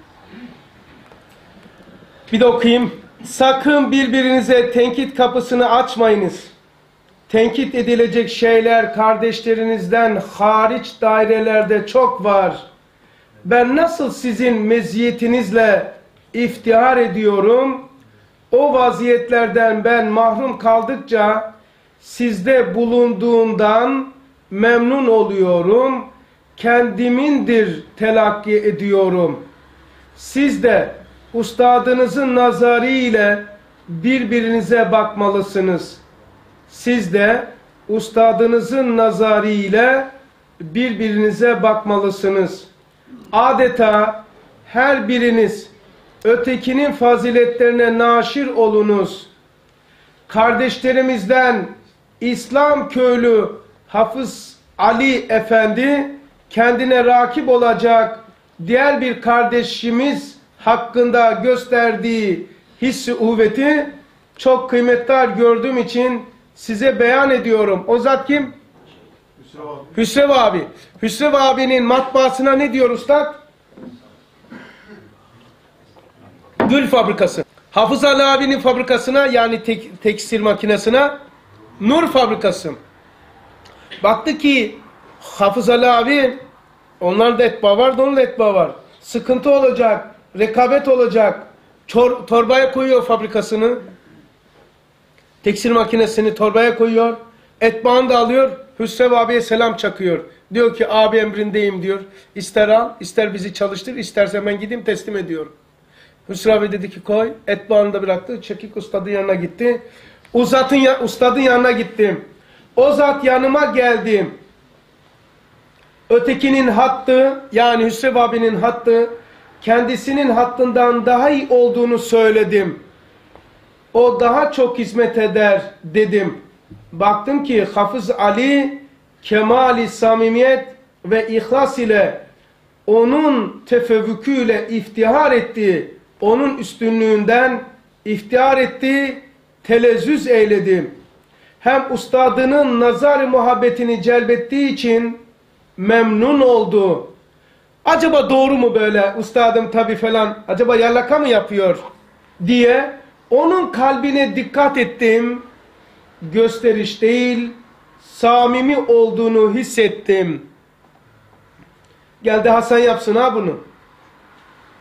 Bir de okuyayım. Sakın birbirinize tenkit kapısını açmayınız. Tenkit edilecek şeyler kardeşlerinizden hariç dairelerde çok var. Ben nasıl sizin meziyetinizle iftihar ediyorum, o vaziyetlerden ben mahrum kaldıkça sizde bulunduğumdan memnun oluyorum, kendimindir telakki ediyorum. Siz de ustadınızın nazarı ile birbirinize bakmalısınız. Siz de ustadınızın nazarı ile birbirinize bakmalısınız. Adeta her biriniz ötekinin faziletlerine naşir olunuz. Kardeşlerimizden İslam köylü Hafız Ali Efendi kendine rakip olacak diğer bir kardeşimiz hakkında gösterdiği hissi uvveti çok kıymetli gördüğüm için size beyan ediyorum. O zat kim? Hüsrev abi. Hüsrev abi. Hüsrev abinin matbaasına ne diyor ustad? Gül fabrikası. Hafız Ali abinin fabrikasına, yani tek, tekstil makinesine Nur fabrikası. Baktı ki Hafız Ali abi, onların da etba var, onun da etba var. Sıkıntı olacak, rekabet olacak. Çor, torbaya koyuyor fabrikasını. Tekstil makinesini torbaya koyuyor. Etbağını da alıyor. Hüsrev abiye selam çakıyor. Diyor ki abi emrindeyim diyor. İster al, ister bizi çalıştır, isterse ben gideyim teslim ediyorum. Hüsrev abi dedi ki koy. Etbağını da bıraktı. Çekik ustadın yanına gitti. Uzatın ya, ustadın yanına gittim. O zat yanıma geldi. Ötekinin hattı, yani Hüsrev abinin hattı kendisinin hattından daha iyi olduğunu söyledim. O daha çok hizmet eder dedim. Baktım ki Hafız Ali kemali samimiyet ve ihlas ile onun tefevvüküyle iftihar etti. Onun üstünlüğünden iftihar etti, telezzüz eyledi. Hem ustadının nazar-ı muhabbetini celbettiği için memnun oldu. Acaba doğru mu böyle ustadım tabi falan, acaba yalaka mı yapıyor diye onun kalbine dikkat ettim. Gösteriş değil, samimi olduğunu hissettim. Geldi Hasan yapsın ha bunu.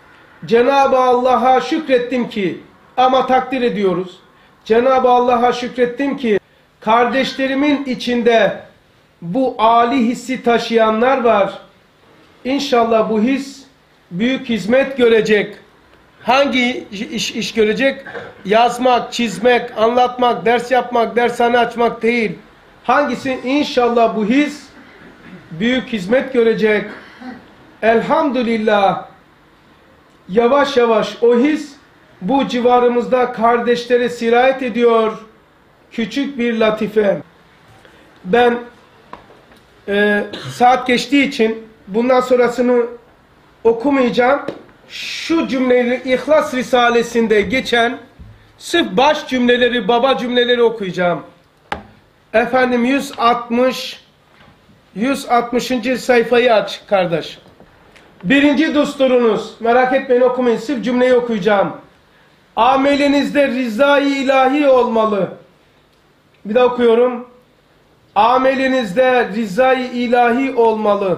Cenab-ı Allah'a şükrettim ki, ama takdir ediyoruz. Cenab-ı Allah'a şükrettim ki kardeşlerimin içinde bu âli hissi taşıyanlar var. İnşallah bu his büyük hizmet görecek. Hangi iş, iş görecek? Yazmak, çizmek, anlatmak, ders yapmak, dershane açmak değil. Hangisi? İnşallah bu his büyük hizmet görecek. Elhamdülillah. Yavaş yavaş o his bu civarımızda kardeşlere sirayet ediyor. Küçük bir latife. Ben e, saat geçtiği için bundan sonrasını okumayacağım. Şu cümleleri İhlas Risalesi'nde geçen sırf baş cümleleri, baba cümleleri okuyacağım. Efendim yüz altmış yüz altmışıncı sayfayı aç kardeş. Birinci düsturunuz, merak etmeyin okumayın, sırf cümleyi okuyacağım. Amelinizde rızayı ilahi olmalı. Bir daha okuyorum. Amelinizde rızayı ilahi olmalı.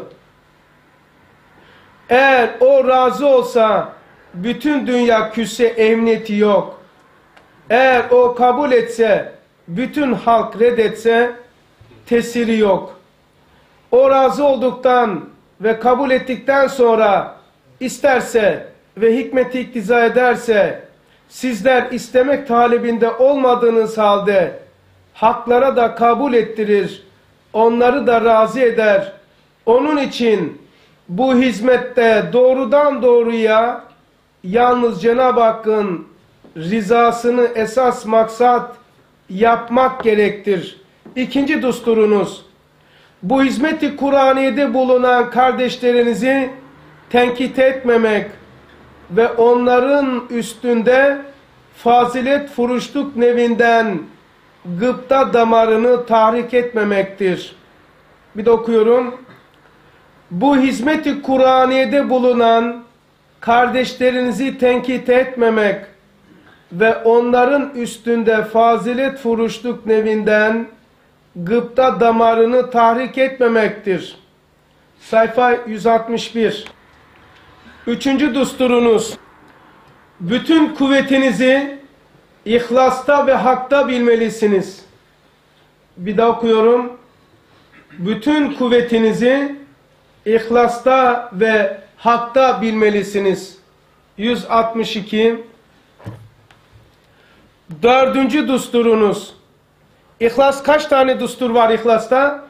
Eğer o razı olsa bütün dünya küsse emniyeti yok. Eğer o kabul etse, bütün halk reddetse tesiri yok. O razı olduktan ve kabul ettikten sonra isterse ve hikmeti iktiza ederse, sizler istemek talebinde olmadığınız halde haklara da kabul ettirir, onları da razı eder. Onun için bu hizmette doğrudan doğruya yalnız Cenab-ı Hakk'ın rızasını esas maksat yapmak gerektir. İkinci düsturunuz, bu hizmeti Kur'aniye'de bulunan kardeşlerinizi tenkit etmemek ve onların üstünde fazilet furuşluk nevinden gıpta damarını tahrik etmemektir. Bir de okuyorum. Bu hizmeti Kur'aniye'de bulunan kardeşlerinizi tenkit etmemek ve onların üstünde fazilet furuşluk nevinden gıpta damarını tahrik etmemektir. Sayfa yüz altmış bir. Üçüncü düsturunuz, bütün kuvvetinizi İhlasta ve hakta bilmelisiniz. Bir daha okuyorum. Bütün kuvvetinizi İhlasta ve hakta bilmelisiniz. yüz altmış iki. Dördüncü düsturunuz. İhlas, kaç tane düstur var İhlas'ta?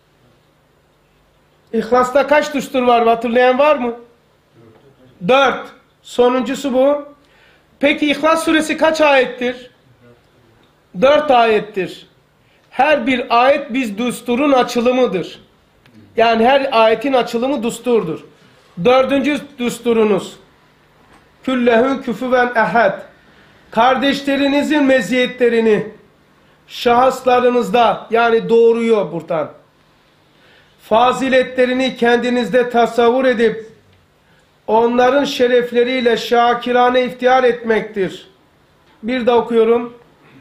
İhlas'ta kaç düstur var? Hatırlayan var mı? Dört. Sonuncusu bu. Peki İhlas suresi kaç ayettir? Dört ayettir. Her bir ayet biz düsturun açılımıdır. Yani her ayetin açılımı düsturdur. Dördüncü düsturunuz. Küllehü küfüven ehad. Kardeşlerinizin meziyetlerini şahıslarınızda, yani doğruyor buradan, faziletlerini kendinizde tasavvur edip onların şerefleriyle şakirane iftihar etmektir. Bir de okuyorum.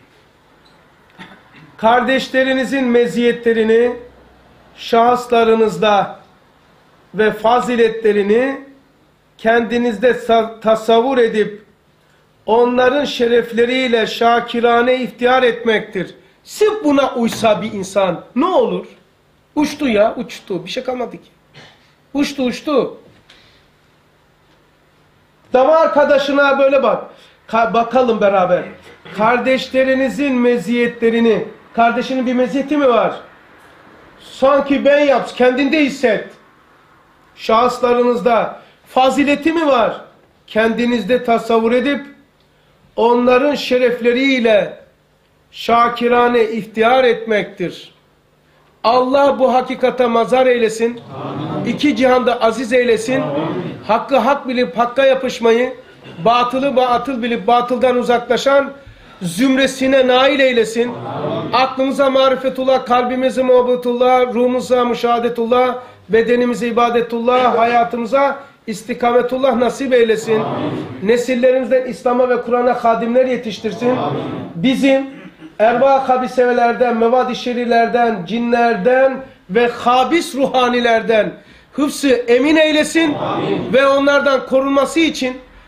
Kardeşlerinizin meziyetlerini şahıslarınızda ve faziletlerini kendinizde tasavvur edip onların şerefleriyle şakirane iftihar etmektir. Sırf buna uysa bir insan ne olur? Uçtu ya, uçtu. Bir şey kalmadı ki. Uçtu, uçtu. Dava arkadaşına böyle bak. Ka bakalım beraber. Kardeşlerinizin meziyetlerini. Kardeşinin bir meziyeti mi var? Sanki ben yap, kendinde hisset. Şahıslarınızda fazileti mi var? Kendinizde tasavvur edip onların şerefleriyle şakirane iftihar etmektir. Allah bu hakikate mazhar eylesin. Amin. İki cihanda aziz eylesin. Amin. Hakkı hak bilip hakka yapışmayı, batılı batıl bilip batıldan uzaklaşan zümresine nail eylesin. Amin. Aklımıza marifetullah, kalbimize muhabbetullah, ruhumuza müşahadetullah, bedenimize ibadetullah, hayatımıza istikametullah nasip eylesin. Amin. Nesillerimizden İslam'a ve Kur'an'a hadimler yetiştirsin. Amin. Bizim erva habiselerden, mevad-i şerilerden, cinlerden ve habis ruhanilerden hıfzı emin eylesin. Amin. Ve onlardan korunması için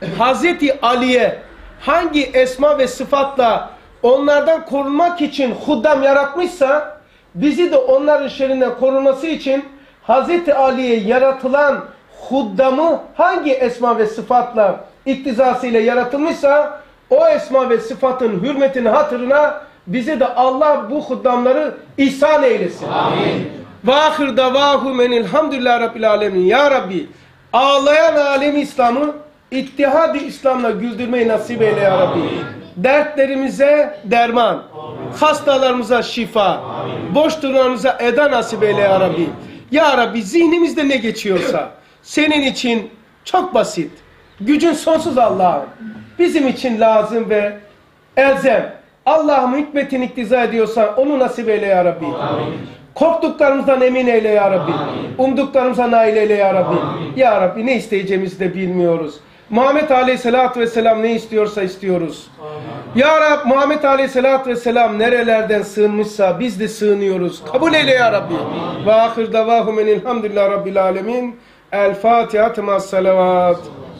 Hazreti Ali'ye hangi esma ve sıfatla onlardan korunmak için huddam yaratmışsa, bizi de onların şerrinden korunması için Hazreti Ali'ye yaratılan huddamı hangi esma ve sıfatla iktizasıyla yaratılmışsa, o esma ve sıfatın hürmetini hatırına bize de Allah bu huddamları ihsan eylesin. Amin. Ve ahir davahum enilhamdülillah Rabbil alemin. Ya Rabbi, ağlayan alemi İslam'ı İttihad-ı İslam'la güldürmeyi nasip eyle ya Rabbi. Amin. Dertlerimize derman, amin. Hastalarımıza şifa, amin. Boş durumlarımıza eda nasip eyle ya Rabbi. Ya Rabbi, zihnimizde ne geçiyorsa senin için çok basit. Gücün sonsuz Allah'ım. Bizim için lazım ve elzem. Allah'ım hikmetini iktiza ediyorsan onu nasip eyle ya Rabbi. Amin. Korktuklarımızdan emin eyle ya Rabbi. Amin. Umduklarımıza nail eyle ya Rabbi. Amin. Ya Rabbi, ne isteyeceğimizi de bilmiyoruz. Muhammed Aleyhisselatü Vesselam ne istiyorsa istiyoruz. Amin. Ya Rabbi, Muhammed Aleyhisselatü Vesselam nerelerden sığınmışsa biz de sığınıyoruz. Kabul eyle ya Rabbi. Ve ahir davahum enilhamdülillah Rabbil alemin. El Fatiha ma'as salavat.